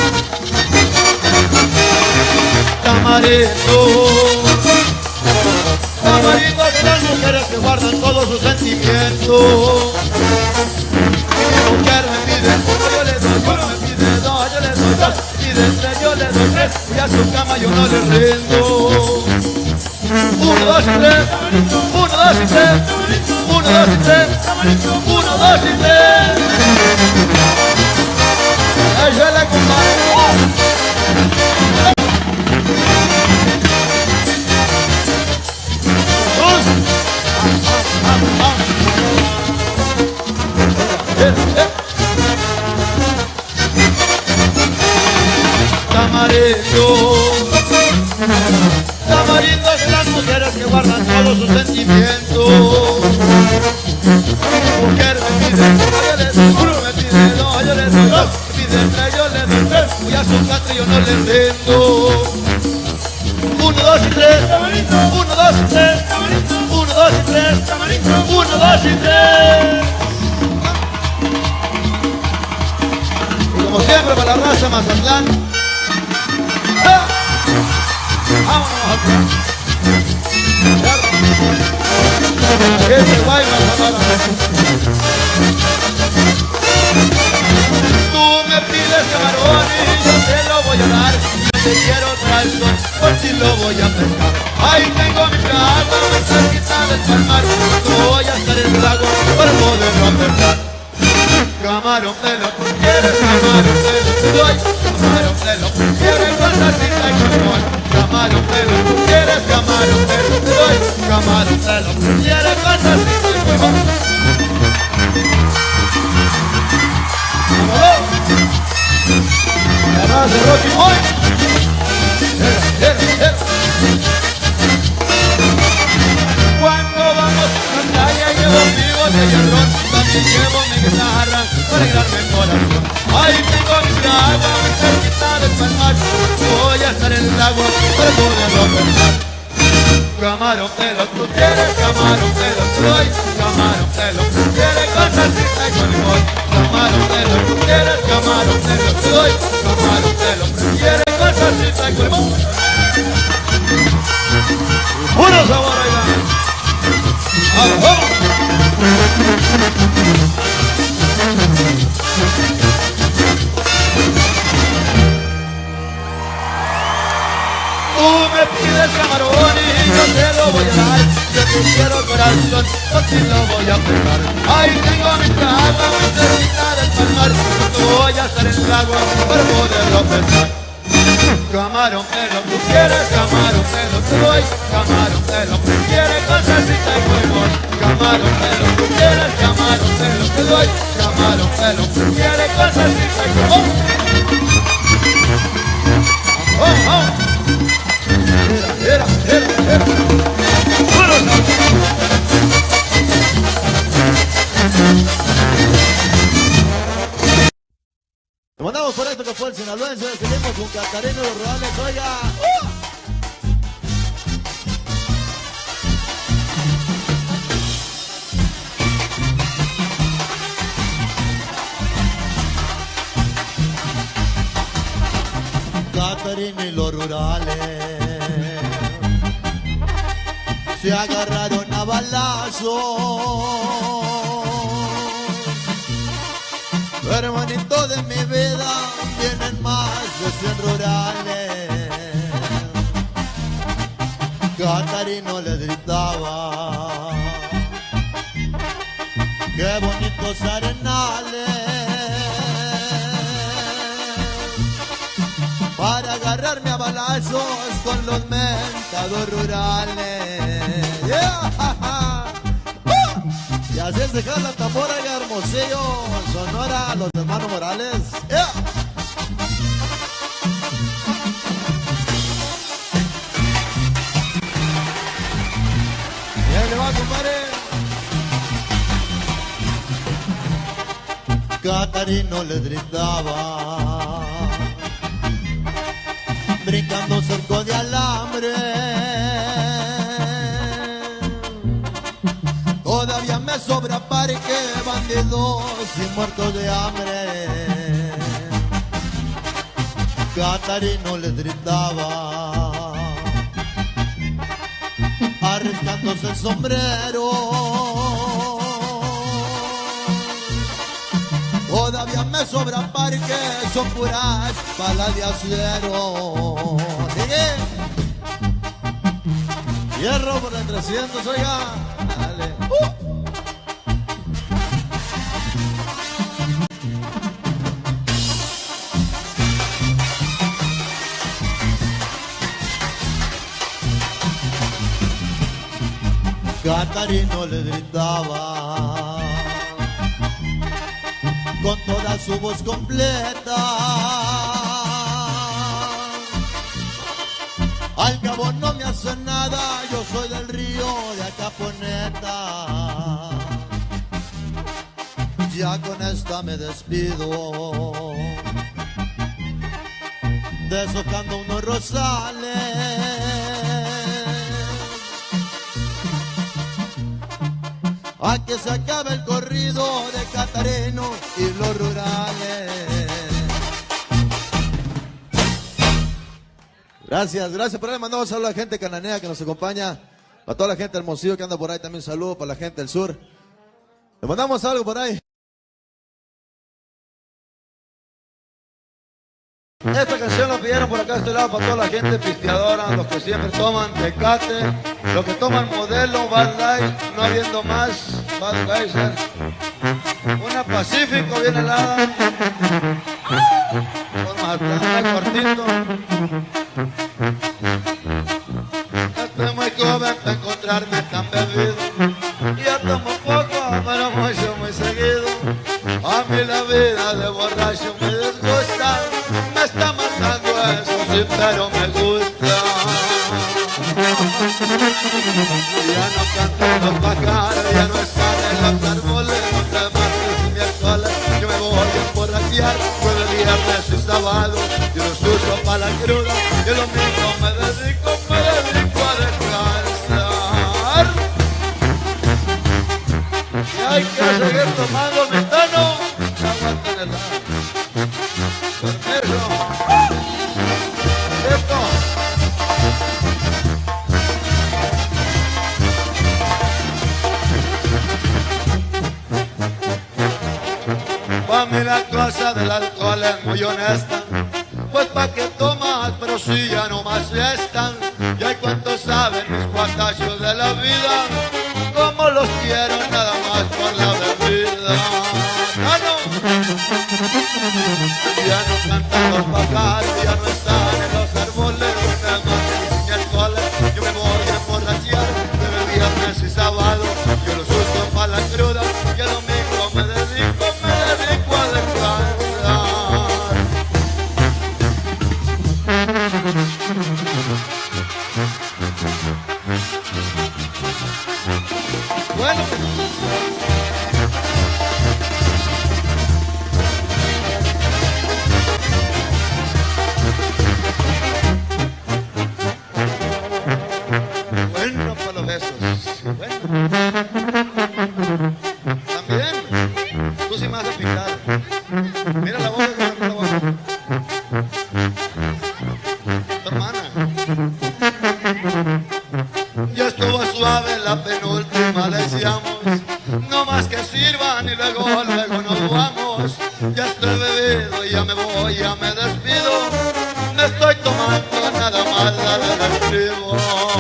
Tamarindo, tamarindo de las mujeres que guardan todos sus sentimientos. Mi mujer me pide uno, yo le doy uno, me pide dos, yo le doy dos, pide tres, yo le doy tres, y a su cama yo no le rindo. Uno, dos y tres, uno, dos y tres, uno, dos y tres, uno, dos y tres. Échale, compadre. Tamarindo, tamarindo es las mujeres que guardan todos sus sentimientos. Mi mujer me pide uno, yo le doy uno, me pide dos, yo le doy dos, me pide tres, yo le doy tres, y a su cuatro yo no le entiendo. Uno, dos y tres, uno, dos y tres, uno, dos y tres, uno, dos y tres. Y como siempre, para la raza Mazatlán. Vámonos. Este guay, tú me pides camarón y yo te lo voy a dar. Yo te quiero traición, por si lo voy a pescar. Ahí tengo mi plato, me cerquita del palmar. No voy a hacer el trago para poderlo apertar. Camarón te lo quieres, camarón te lo doy. Camarón te lo quieres, con salsita y con camarón te lo quieres, camarón te lo doy. Camarón te Cuando vamos a la playa llevo amigos de hierrón, también llevo mi guitarra para alegrarme el corazón. Ahí tengo mi playa, mi cerquita del palmar, voy a estar en el agua para poderlo pensar. Camarón te lo tú quieres, camarón te lo doy, camarón te lo tú quieres con salsita y con limón. Camarón te lo tú quieres, camarón te lo doy, camarón te lo prefieres con salsita y con limón. ¡Puro sabor, oiga! ¡Abajo! Tú me pides camarón y yo te lo voy a dar. Yo te quiero corazón, yo te lo voy a pegar. Ahí tengo mi plata, mi cerquita del palmar. Yo voy a estar en el agua para poderlo pescar. Camarón te lo tú quieres, camarón te lo doy, camarón te lo prefieres con salsita y con limón. Camarón te lo tú quieres, camarón te lo doy, camarón te lo prefieres con salsita y con limón. ¡Oh, oh! Era, era, era. Le mandamos por esto que fue el sinaloense. Seguimos con Catarino de los Rurales. Oiga. ¡Uh! Catarino y los Rurales se agarraron a balazos. Hermanito de mi vida, vienen más de cien rurales. Catarino le gritaba, qué bonitos arenales, para agarrarme a balazos con los mentados rurales. Yeah. Y así es dejar la tambora en Hermosillo, Sonora, los hermanos Morales. Yeah. Y ahí le va, compadre. Catarino le gritaba, brincando cerco de alambre. Todavía me sobra parque, bandidos y muertos de hambre. Catarino les gritaba, arriscándose el sombrero. Todavía me sobra parque, son puras balas de acero. Sigue. Hierro por el trescientos, oiga. Dale. Uh. Catarino le gritaba con toda su voz completa, al cabo no me hace nada, yo soy del río de Acaponeta. Ya con esta me despido, deshojando unos rosales. A que se acabe el corrido de Catarino y los rurales. Gracias, gracias por ahí. Mandamos saludos a la gente cananea que nos acompaña. Para toda la gente de Hermosillo que anda por ahí también saludos. Para la gente del sur. Le mandamos algo por ahí. Esta canción la pidieron por acá de este lado para toda la gente pisteadora, los que siempre toman Tecate, los que toman Modelo, Bud Light, no habiendo más, Budweiser, una Pacífico bien helada, por Mazatlán, cortito. Estoy muy joven para encontrarme tan bebido, ya tomo poco, pero mucho, muy seguido. A mí la vida de borracho me disgusta, me está matando eso sí, pero me gusta. Ya no cantan los pájaros, ya no están en los árboles, de martes y miércoles yo me voy a emborrachar, jueves, viernes y sábado yo los uso para la cruda, y el domingo me dedico, me dedico a descansar. Y hay que seguir tomando metano, aguanten el agua. Permiso. Esto. Pa' mí la cosa del alcohol es muy honesta, pues pa' que tomas, pero si ya no más están. Y hay cuantos saben mis cuatachos de la vida, como los quiero nada más por la bebida. ¡Ah, no! Ya no cantan los pájaros, ya no están en los árboles, de martes y miércoles yo me voy a emborrachar, de viernes y sábado yo los uso para la cruda, y el domingo me dedico, me dedico a descansar. Bueno, bueno para los besos. Bueno. También, tú sí me vas a picar. Mira la boca que me abrió la boca. Tu hermana. Ya estuvo suave la penúltima, decíamos, no más que sirvan y luego, luego nos vamos. Ya estoy bebido y ya me voy, ya me despido. Me estoy tomando nada más, la describo.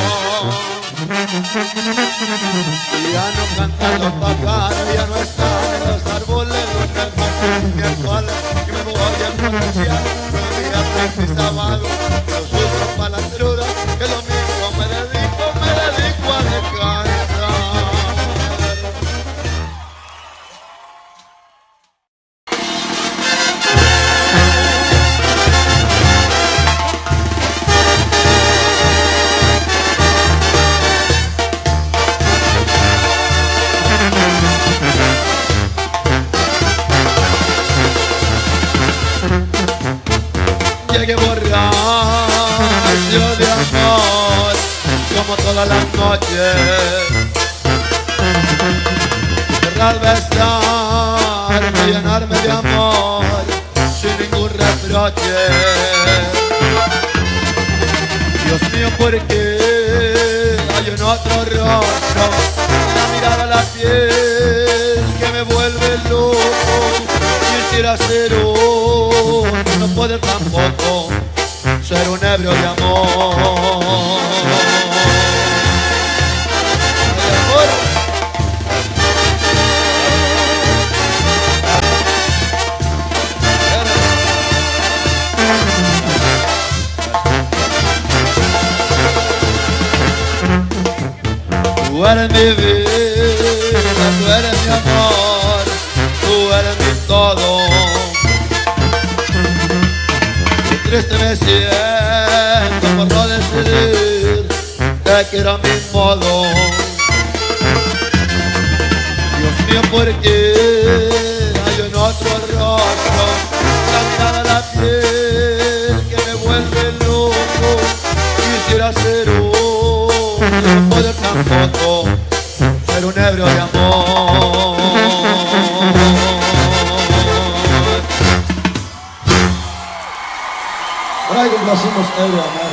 Ya no cantan los pájaros, ya no están en los árboles, los martes y miércoles y me voy a emborrachar, los viernes y sábado los uso para la cruda, que lo mismo me dedico, me dedico a descansar. Llegué borracho de amor, como todas las noches, querrás besarme, llenarme de amor, sin ningún reproche. Dios mío, ¿por qué hay en otro rostro la mirada, la piel que me vuelve loco? Quisiera ser uno, no poder tampoco ser un ebrio de amor. De amor. Tú eres mi vida, tú eres mi amor, tú eres mi todo. Y triste me siento por no decidir, te quiero a mi modo. Dios mío, ¿por qué hay en otro rostro la mirada, la piel que me vuelve loco? Quisiera ser uno, no poder tampoco ser un ebrio de amor. Por ahí complacimos ebrio de amor.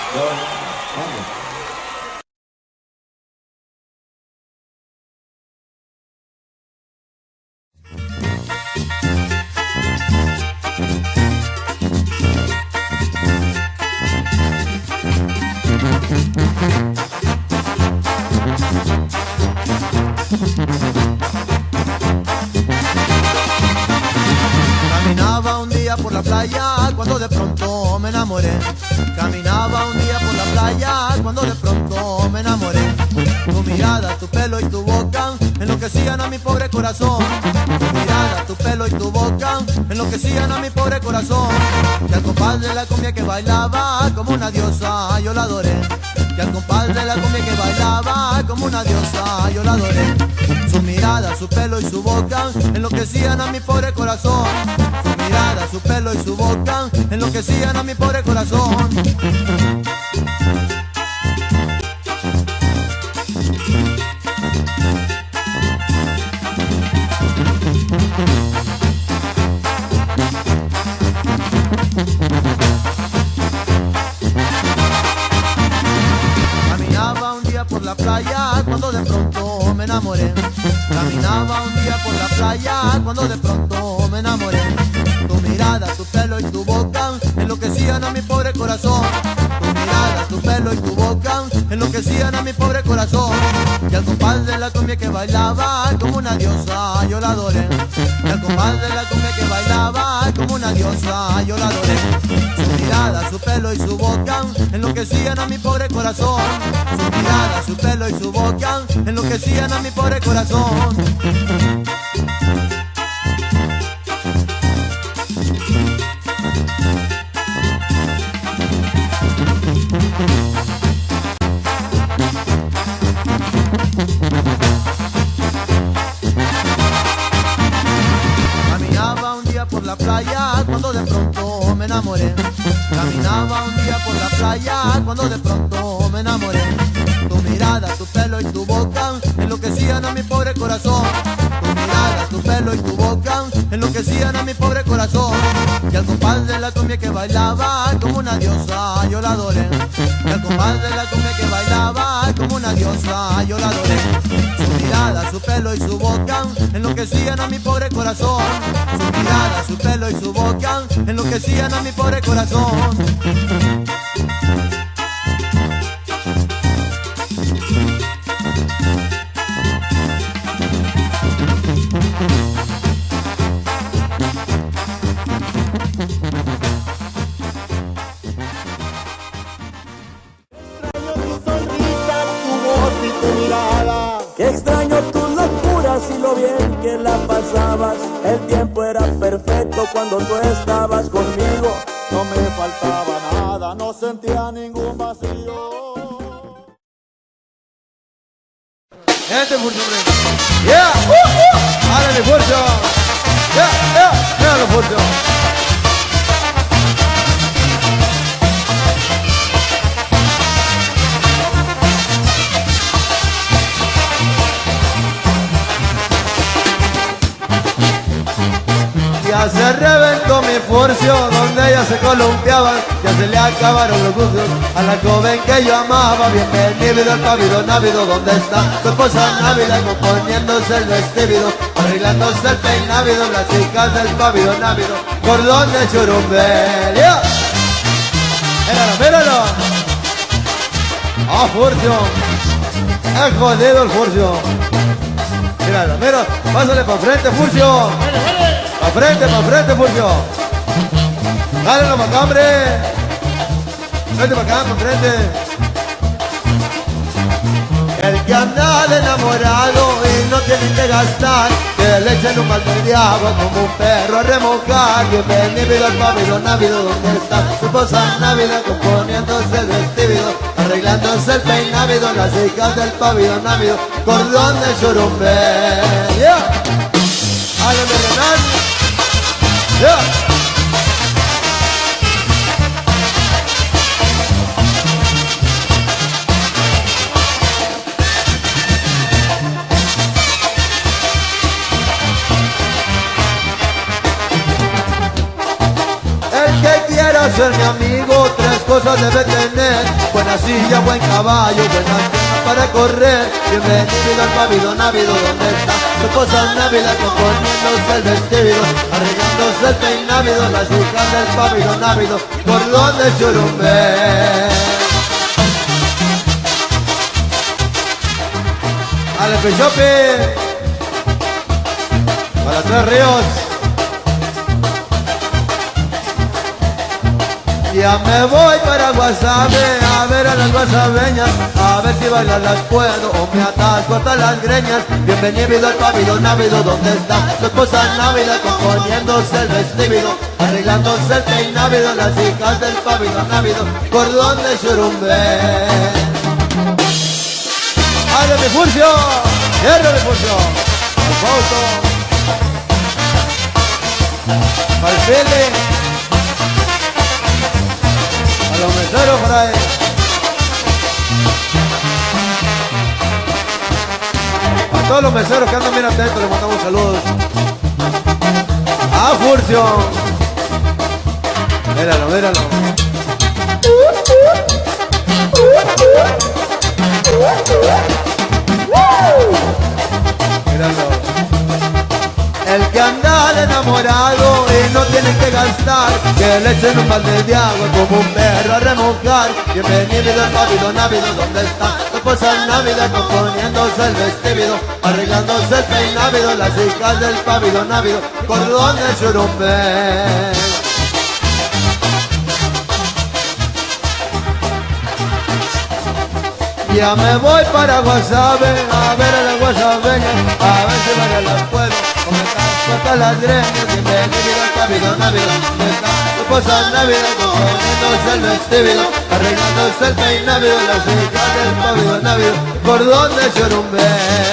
Caminaba un día por la playa cuando de pronto me enamoré. Caminaba un día por la playa cuando de pronto me enamoré. Tu mirada, tu pelo y tu boca enloquecían a mi pobre corazón. Tu mirada, tu pelo y tu boca enloquecían a mi pobre corazón. Y al compás de la cumbia que bailaba como una diosa yo la adoré. Y al compás de la cumbia que bailaba como una diosa yo la adoré. Su mirada, su pelo y su boca enloquecían a mi pobre corazón. Su mirada, su pelo y su boca enloquecían a mi pobre corazón. Caminaba un día por la playa cuando de pronto me enamoré. Caminaba un día por la playa cuando de pronto me enamoré. Tu mirada, tu pelo y tu boca enloquecían a mi pobre corazón. Tu mirada, tu pelo y tu boca enloquecían a mi pobre corazón. Y al compás de la cumbia que bailaba como una diosa yo la adoré. Y al compás de la cumbia que bailaba como una diosa yo la adoré. Su mirada, su pelo y su boca enloquecían a mi pobre corazón. Su mirada, su pelo y su boca enloquecían a mi pobre corazón. Caminaba un día por la playa cuando de pronto me enamoré. Caminaba un día por la playa cuando de pronto me enamoré. Tu mirada, tu pelo y tu boca enloquecían a mi pobre corazón. Tu mirada, tu pelo y tu boca enloquecían a mi pobre corazón. Y al compás de la cumbia que bailaba como una diosa yo la adoré. Y al compás de la cumbia que bailaba como una diosa yo la adoré. Su mirada, su pelo y su boca enloquecían a mi pobre corazón. Su mirada, su pelo y su boca enloquecían a mi pobre corazón. Qué extraño tus locuras y lo bien que la pasabas. El tiempo era perfecto cuando tú estabas conmigo. No me faltaba nada, no sentía ningún vacío. Gente, Furcio, hombre. Yeah, uh, uh. Hágale, Furcio. Yeah, yeah, míralo, Furcio. Ya se reventó mi Furcio, donde ella se columpiaba. Ya se le acabaron los gustos a la joven que yo amaba. Bienvenido al pabellón návido, donde está su esposa návida, componiéndose el vestido, arreglándose el peinávido. Las chicas del pabellón návido, cordón de churumbel. Yeah. Míralo, míralo. Ah, Furcio, es jodido el Furcio. Míralo, míralo, pásale para frente, Furcio. Pa' frente, pa' frente, Furcio. Dale la macambre. Vente pa' acá, pa' frente. El que anda de enamorado y no tiene que gastar, que le echen un balde de agua como un perro a remojar. Bienvenido al pabellón návido, donde está su esposa návida, componiéndose el vestido, arreglándose el peinávido. Las hijas del pabellón návido, cordón de churumbel. Yeah. Hágame, Renan. Yeah. El que quiera ser mi amigo, tres cosas debe tener: buena silla, buen caballo, buena antena para correr. Bienvenido al pabellón návido, donde está su esposa návida, componiéndose el vestido, arreglándose el peinávido. Las hijas del pabellón návido, cordón de churumbel. Ale Pechope, para Tres Ríos. Ya me voy para Guasave a ver a las guasabeñas, a ver si bailar las puedo o me atasco hasta las greñas. Bienvenido al pabellón návido, donde está su esposa návida, componiéndose el vestido, arreglándose el peinávido. Las hijas del pabellón návido, cordón de churumbel. Dale, mi Furcio. Cierra, mi Furcio. Al Fausto. Al Fili. A los meseros por ahí. A todos los meseros que andan bien atentos, les mandamos saludos. A Furcio. Míralo, míralo. Míralo. El que anda enamorado y no tiene que gastar, que le echen un balde de agua como un perro a remojar. Bienvenido al pabellón návido, donde está la esposa návida, componiéndose el vestido, arreglándose el peinávido, las hijas del pabellón návido, cordón de churumbé. Ya me voy para Guasave, a ver a la guasaveña, a ver si María la puedo, con estas puertas las greñas, bienvenido al pabellón návido, donde está tu esposa návida, componiéndose el vestido, arreglándose el peinávido, las hijas del pabellón návido, cordón de churumbé.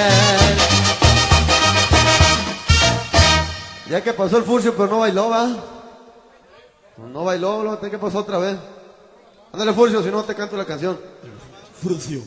Ya que pasó el Furcio, pero no bailó, ¿va? No bailó, lo tengo que pasar otra vez. Ándale, Furcio, si no te canto la canción. Furcio.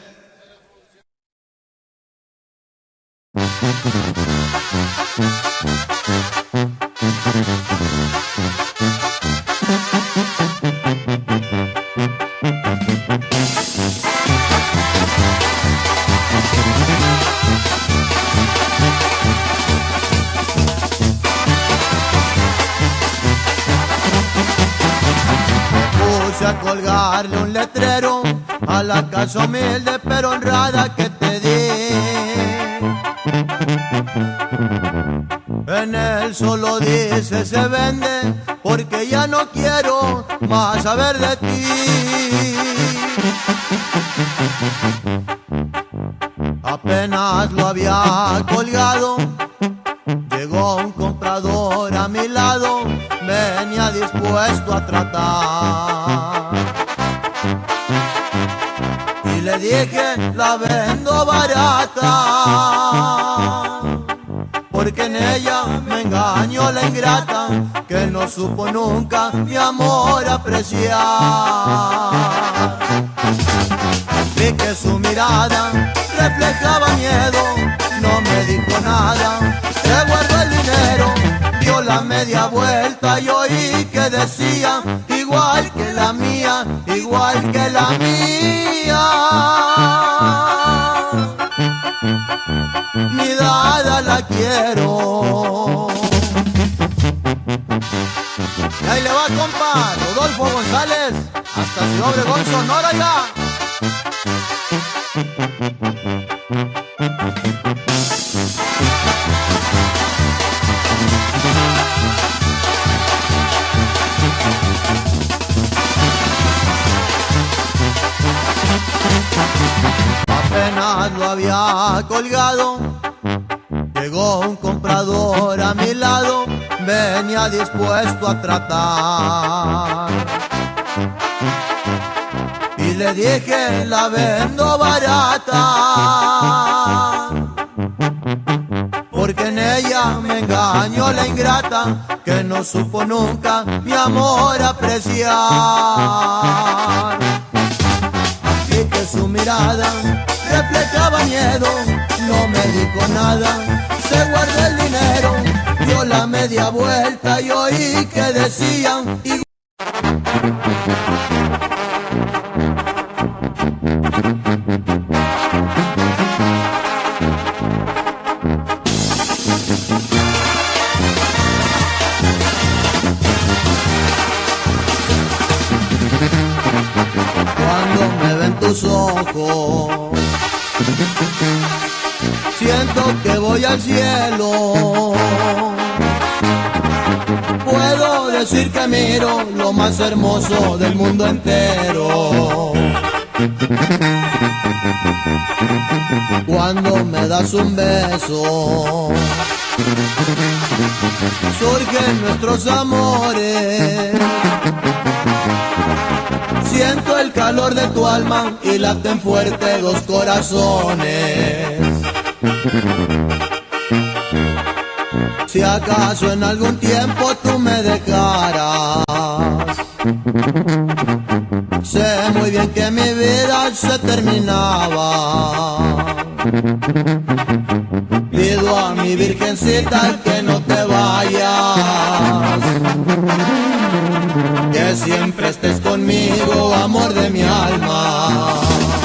Puse a colgarle un letrero a la casa humilde pero honrada que te di. En él solo dice se vende porque ya no quiero más saber de ti. Apenas lo había colgado, llegó un comprador a mi lado, venía dispuesto a tratar. Y le dije, la vendo barata, porque en ella me engañó la ingrata, que no supo nunca mi amor apreciar. Vi que su mirada reflejaba miedo, no me dijo nada, se guardó el dinero, dio la media vuelta y oí que decía, igual que la mía, igual que la mía. Mi dada la quiero. Y ahí le va, compa, Rodolfo González, hasta Ciudad Obregón, Sonora ya. Apenas lo había colgado, llegó un comprador a mi lado, venía dispuesto a tratar. Y le dije, la vendo barata, porque en ella me engañó la ingrata, que no supo nunca mi amor apreciar. Y que su mirada reflejaba miedo, no me dijo nada, se guardó el dinero, dio la media vuelta y oí que decían igual. Cuando me ven tus ojos, siento que voy al cielo. Puedo decir que miro lo más hermoso del mundo entero. Cuando me das un beso, surgen nuestros amores. Siento el calor de tu alma y laten fuerte dos corazones. Si acaso en algún tiempo tú me dejaras, sé muy bien que mi vida se terminaba. Pido a mi virgencita que no te vayas, que siempre estés conmigo, amor de mi alma.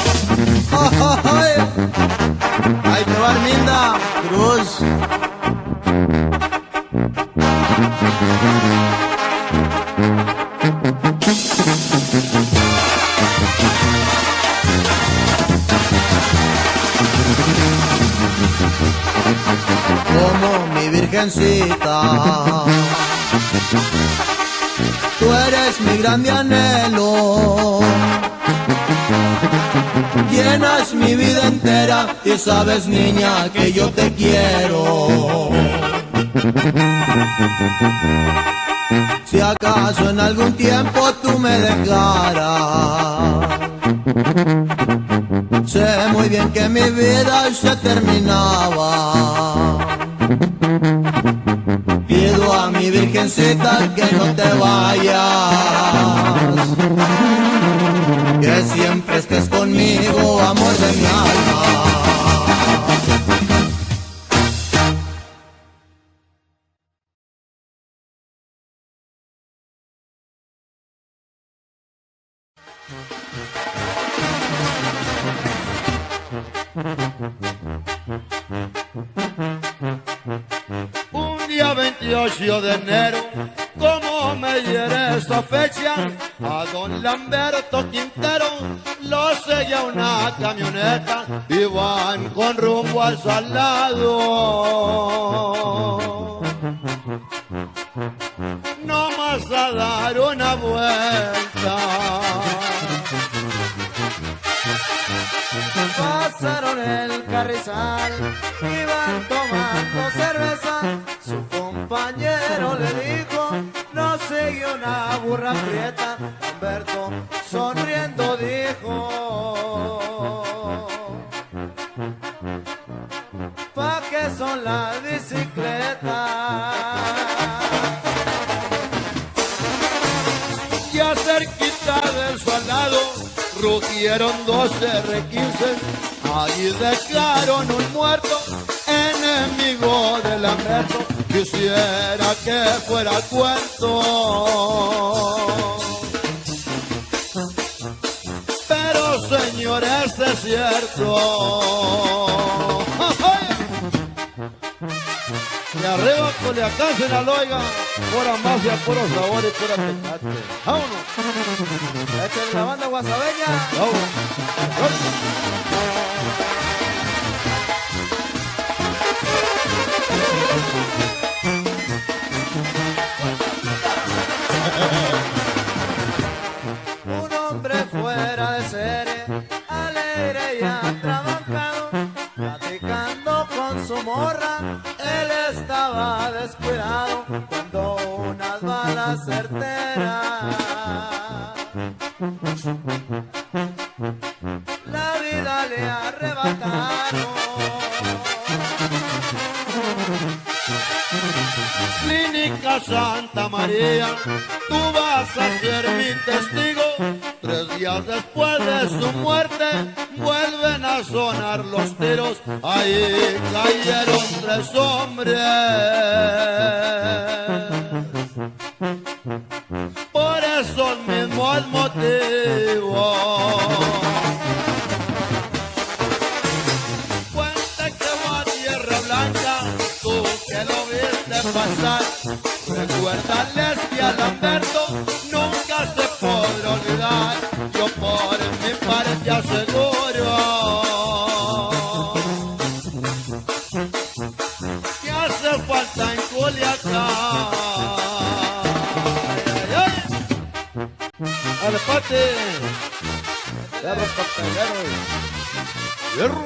Ahí te va Arminda Cruz. Como mi virgencita, tú eres mi grande anhelo, llenas mi vida entera y sabes, niña, que yo te quiero. Si acaso en algún tiempo tú me dejaras, sé muy bien que mi vida se terminaba. Pido a mi virgencita que no te vayas, que siempre estés conmigo, amor de mi alma. Un día veintiocho de enero, como me hiere esa fecha, a don Lamberto Quintero lo seguía una camioneta, iban con rumbo al Salado, no más a dar una vuelta. Pasaron el carrizal, iban tomando cerveza. Su compañero le dijo, no sigue una burra prieta. Humberto sonriendo dijo, ¿pa' qué son las bicicletas? Ya cerquita del Salado rugieron dos erre quince, ahí dejaron un muerto, enemigo del Lamberto. Quisiera que fuera cuento, pero señores es cierto. Y arriba Culiacán, Sinaloa, pura mafia, puro sabor y pura tecate. ¡Vámonos! Esta es la banda guasabeña. ¡Vámonos! Un hombre fuera de serie, alegre y atrabancado, platicando con su morra, él estaba descuidado cuando unas balas certeras la vida le arrebataron. Clínica Santa María, tú vas a ser mi testigo. Tres días después de su muerte, vuelven a sonar los tiros. Ahí cayeron tres hombres. Por esos mismos motivos. Cuenta que va a Tierra Blanca, tú que lo viste pasar. Recuérdales que a Lamberto nunca se podrá olvidar. Yo por mi parte te aseguro que hace falta en Culiacán. ¡Ale, pate! ¡Hierro, papelero! ¡Hierro!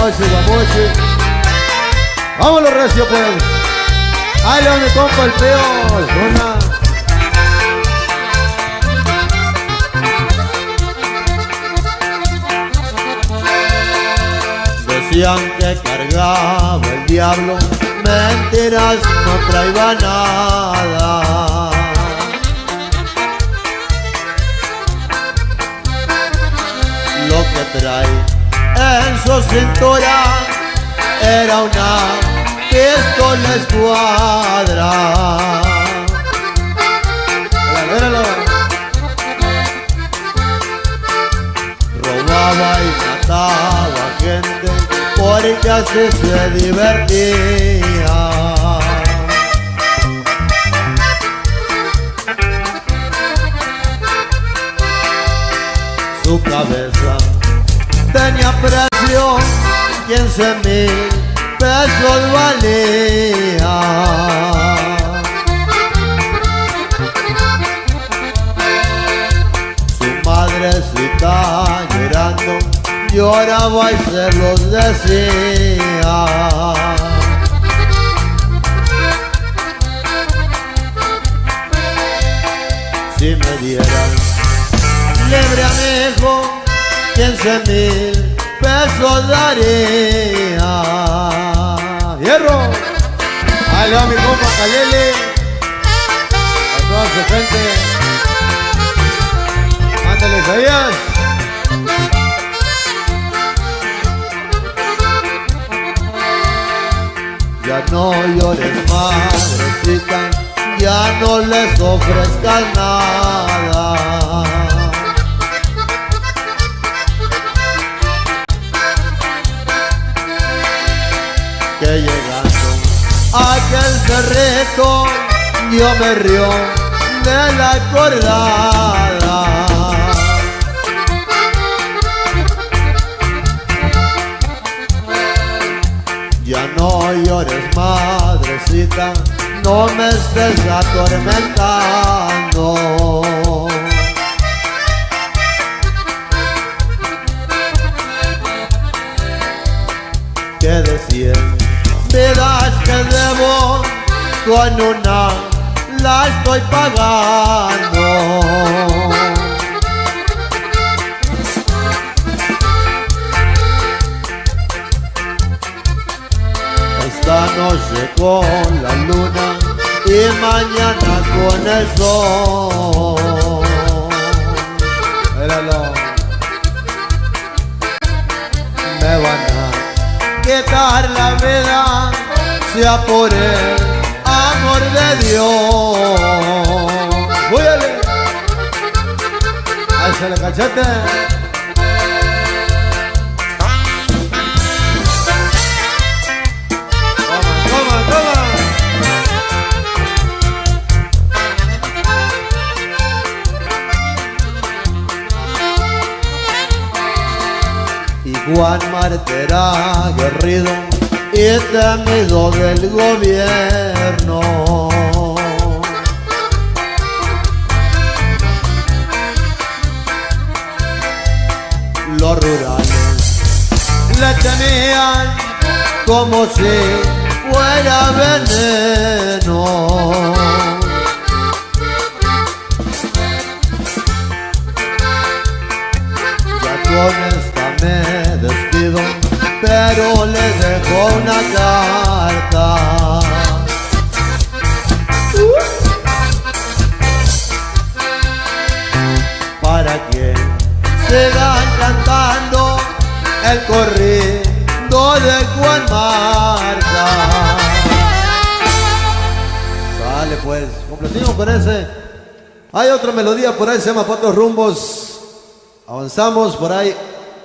Guamuchi, guamuchi. Vámonos recio pues. Ahí le va mi compa el feo, zona. Decían que cargaba el diablo, mentiras, no traía nada. Lo que trae en su cintura era una pistola escuadra. Robaba y mataba gente porque así se divertía. Su cabeza tenía precio, quince mil pesos valía. Su madrecita llorando lloraba y se los decía. Si me dieran libre a mi hijo, quince mil pesos daría. ¡Hierro! Ahí le va mi compa Calele. A toda su gente. Mándale, Isaías. Ya no llores, madrecita, ya no les ofrezcas nada. Que llegando a aquel cerrito yo me río de la acordada. Ya no llores, madrecita, no me estés atormentando. Que de cien vidas que debo, con una la estoy pagando. Esta noche con la luna y mañana con el sol. Míralo. Me van a quitar la vida, sea por el amor de Dios. ¡Búyale! ¡Ahí se le cachete! ¡Toma, toma! Y Juan Marte era aguerrido y temido del gobierno. Los rurales le tenían como si fuera veneno. Ya con esta me despido, pero le dejo una carta. Para que sigan cantando el corrido de Juan Marta. Sale pues, completimos con ese. Hay otra melodía por ahí, se llama Patos Rumbos. Avanzamos por ahí.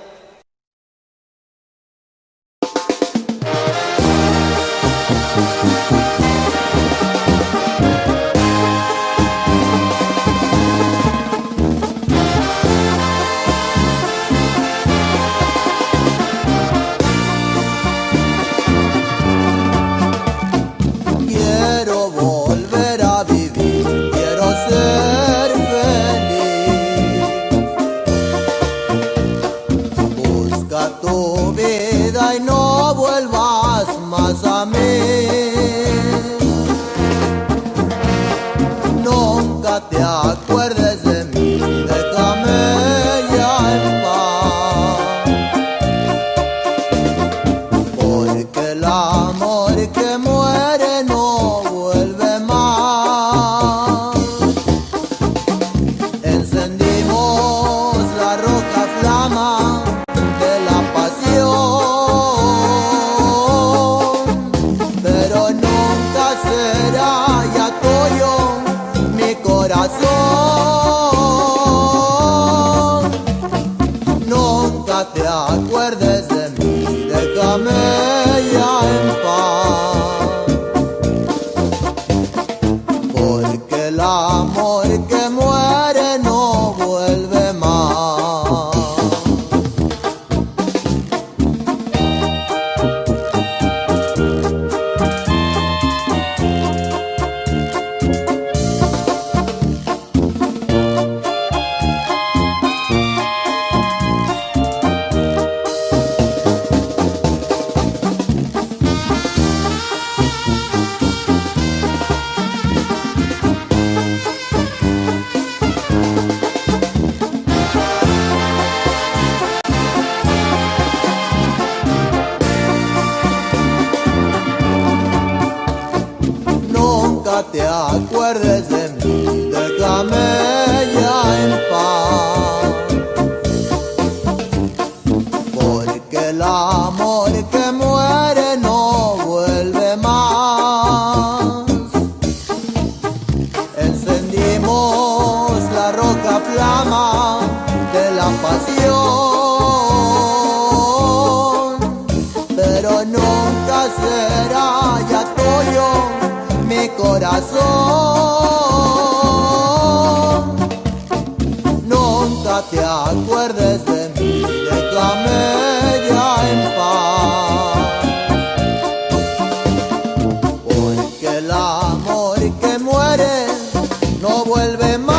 Quiero volver a vivir, quiero ser feliz. nunca te acuerdes de mí, déjame ya en paz, porque el amor que muere no vuelve más. Encendimos la roja flama de la pasión, pero nunca será ya tuyo mi corazón. Nunca te acuerdes de mí, déjame ya en paz, porque el amor que muere no vuelve más. Nunca te acuerdes de mí, déjame ya en paz, porque el amor que muere no vuelve más. Encendimos la roja flama de la pasión, pero nunca será ya tuyo mi corazón. Nunca te acuerdes de mí, déjame ya en paz, porque el amor que muere no vuelve más.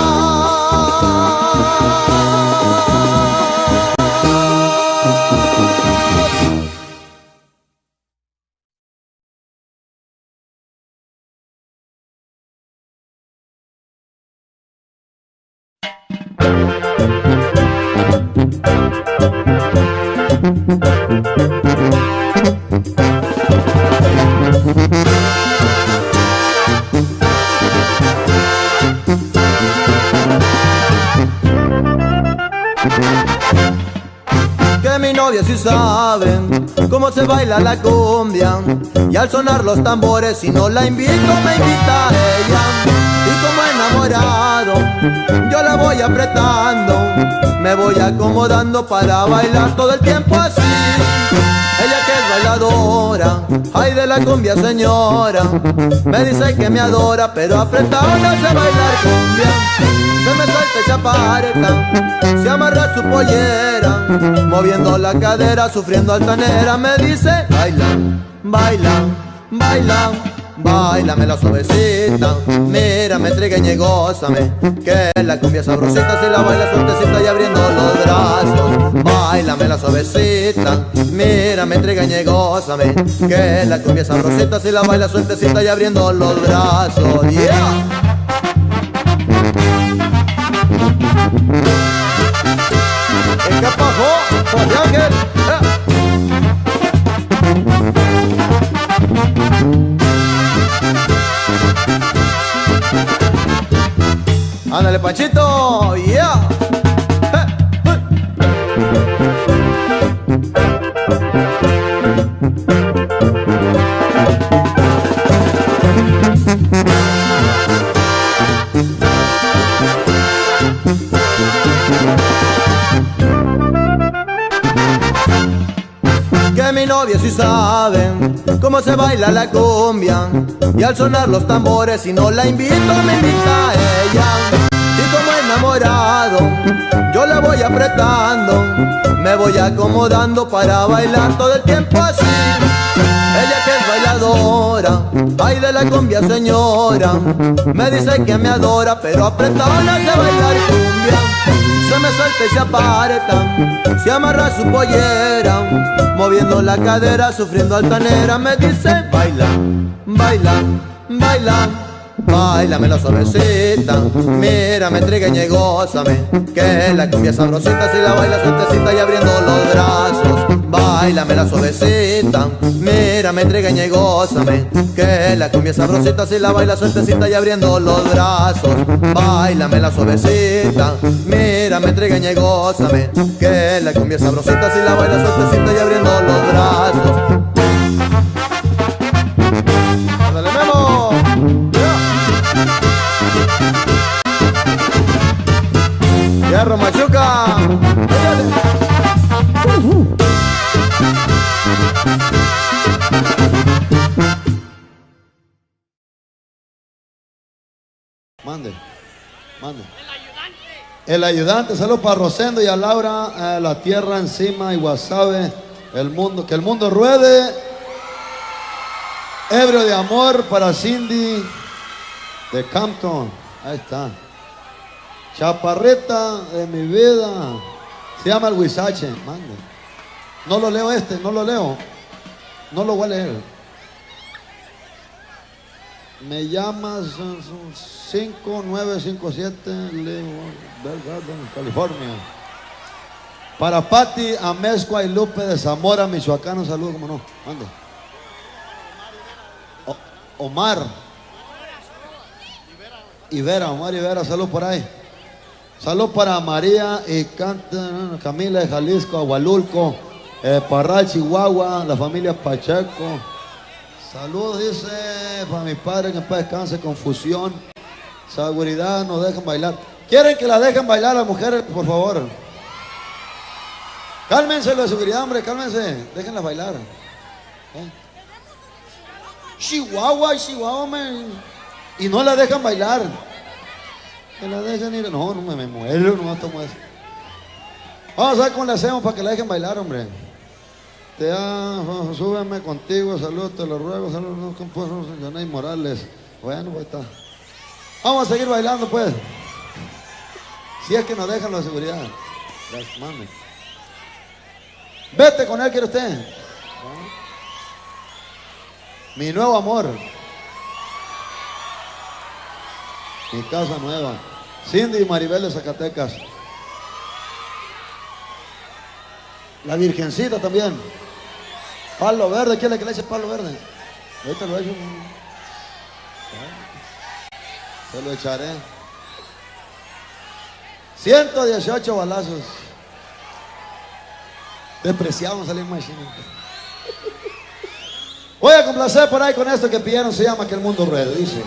Que mi novia sí sabe cómo se baila la cumbia, y al sonar los tambores si no la invito me invita a ella. Y como enamorado yo la voy apretando, me voy acomodando para bailar todo el tiempo así. Ella que es bailadora, ay de la cumbia señora, me dice que me adora, pero apretado no sé bailar cumbia. Se me suelta y se aparta, se amarra su pollera, moviendo la cadera, sufriendo altanera. Me dice, baila, baila, baila, báilame la suavecita, mírame, trigueña y gózame, que la cumbia sabrosita si la baila sueltecita y abriendo los brazos. Báilame la suavecita, mírame, trigueña y gózame, que la cumbia sabrosita si la baila sueltecita y abriendo los brazos. Yeah. ¿En qué pasó, José Ángel? Eh. Ándale, Panchito, yeah. Eh, eh. Que mi novia sí sabe cómo se baila la cumbia, y al sonar los tambores si no la invito me invita a ella. Y como enamorado yo la voy apretando, me voy acomodando para bailar todo el tiempo así. Ella que es bailadora, ay de la cumbia señora, me dice que me adora, pero apretado no sé bailar cumbia. Se me suelta y se aparta, se amarra su pollera, moviendo la cadera, sufriendo altanera. Me dice, baila, baila, baila, báilamela suavecita, mírame, trigueña y gózame, que la cumbia sabrosita si la baila sueltecita y abriendo los brazos. Báilamela suavecita, mírame, trigueña y gózame, que la cumbia sabrosita si la baila sueltecita y abriendo los brazos. Báilamela suavecita, mírame, trigueña y gózame, que la cumbia sabrosita si la baila sueltecita y abriendo los brazos. ¡Dale, Memo! ¡Hierro, Machuca! Mande, mande. El ayudante, saludos para Rosendo y a Laura, eh, la tierra encima y Guasave, el mundo, que el mundo ruede. Ebrio de amor para Cindy de Campton, ahí está. Chaparrita de mi vida, se llama el Huizache, mande. No lo leo este, no lo leo, no lo voy a leer. Me llamas cinco nueve cinco siete, California. Para Pati, Amezcua y Lupe de Zamora, Michoacán, un saludo, como no, mande. O, Omar Ivera, Omar Ivera, salud por ahí. Salud para María y Canta, Camila de Jalisco, Agualulco, eh, Parral, Chihuahua, la familia Pacheco. Saludos, dice, para mis padres, que en paz descanse, confusión, seguridad, nos dejan bailar. ¿Quieren que la dejen bailar las mujeres, por favor? Cálmense la seguridad, hombre, cálmense, déjenla bailar. ¿Eh? Chihuahua, Chihuahua, me... y no la dejan bailar. Que la dejen ir, no, no me, me muero, no tomo eso. Vamos a ver cómo le hacemos para que la dejen bailar, hombre. Te amo, súbeme contigo, saludos, te lo ruego, saludos, compuestos, Yanay Morales. Bueno, pues está. Vamos a seguir bailando, pues. Si es que nos dejan la seguridad. Las mames. Vete con él, ¿quiere usted? Mi nuevo amor. Mi casa nueva. Cindy y Maribel de Zacatecas. La Virgencita también. Palo verde, ¿quién es el que le eche palo verde? Ahorita lo he hecho. Se lo echaré. ciento dieciocho balazos. Despreciamos salir más chino. Voy a complacer por ahí con esto que pidieron, se llama Que el mundo ruede, dice.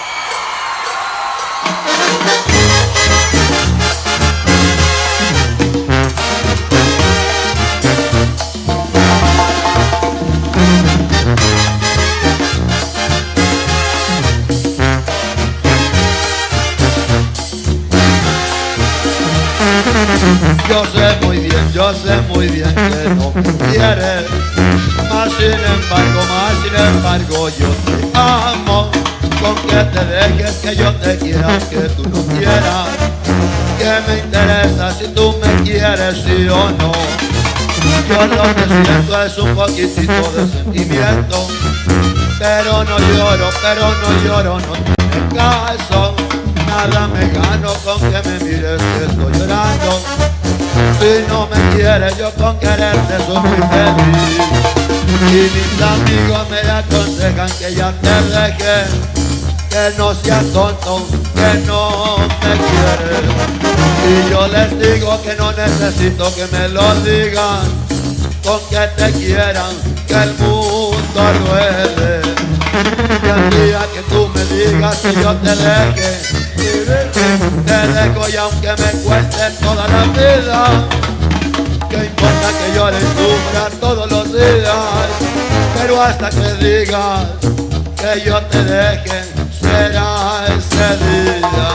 Yo sé muy bien, yo sé muy bien que no me quieres, mas sin embargo, más sin embargo yo te amo. Con que te dejes que yo te quiera, que tú no quieras, que me interesa si tú me quieres sí o no. Yo lo que siento es un poquitito de sentimiento, pero no lloro, pero no lloro, no tiene caso. Nada me gano con que me mires que estoy llorando. Si no me quieres, yo con quererte soy muy feliz. Y mis amigos me aconsejan que ya te dejes, que no seas tonto, que no me quieres. Y yo les digo que no necesito que me lo digan, con que te quieran, que el mundo ruede. Y el día que tú me digas que yo te deje, te dejo y aunque me cueste toda la vida, que importa que llore y sufra todos los días, pero hasta que digas que yo te deje, será ese día.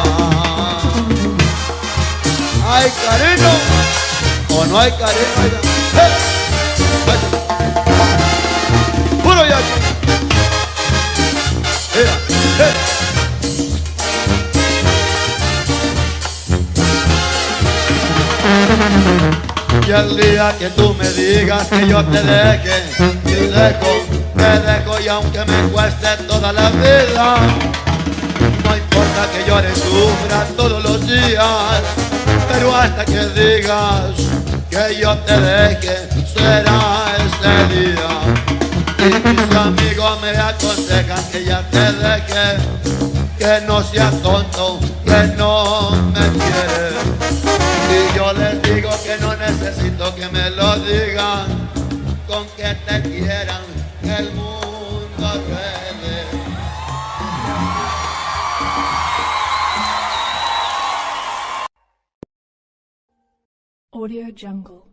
¿Hay cariño o no hay cariño? ¡Eh! ¡Puro ya! Mira, ¡eh! Y el día que tú me digas que yo te deje, te dejo, te dejo y aunque me cueste toda la vida, importa que llore y sufra todos los días, pero hasta que digas que yo te deje será ese día. Y mis amigos me aconsejan que ya te deje, que no seas tonto, que no me quieres. Y yo les digo que no necesito que me lo digan, con que te quieran el mundo ruede. Audio Jungle.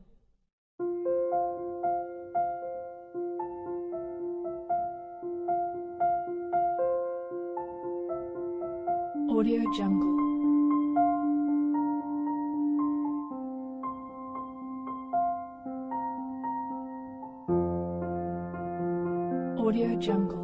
Audio Jungle. Audio Jungle.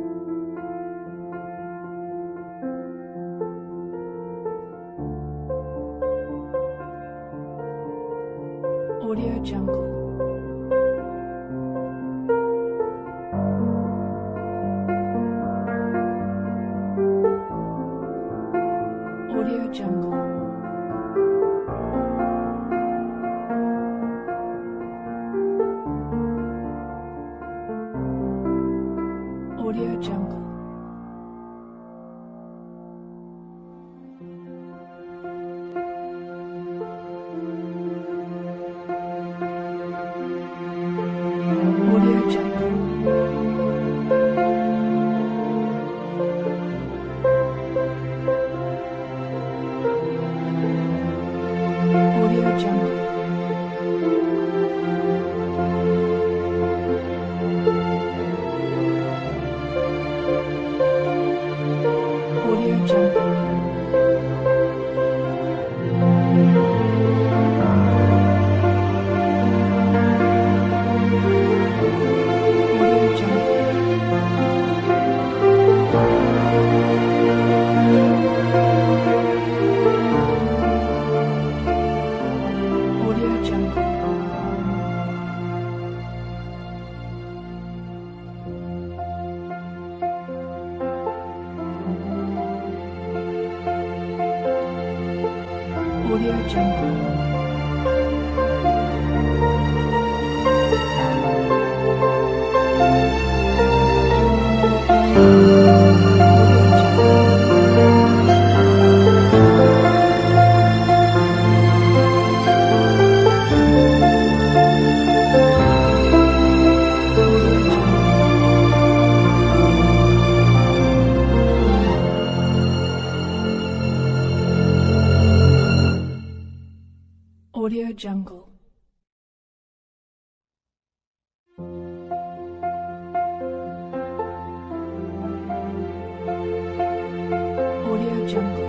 Audio Jungle. Audio Jungle. Audio Jungle. Audio Jungle. Audio Jungle. Audio Jungle. Audio Jungle. Audio Jungle. Audio Jungle.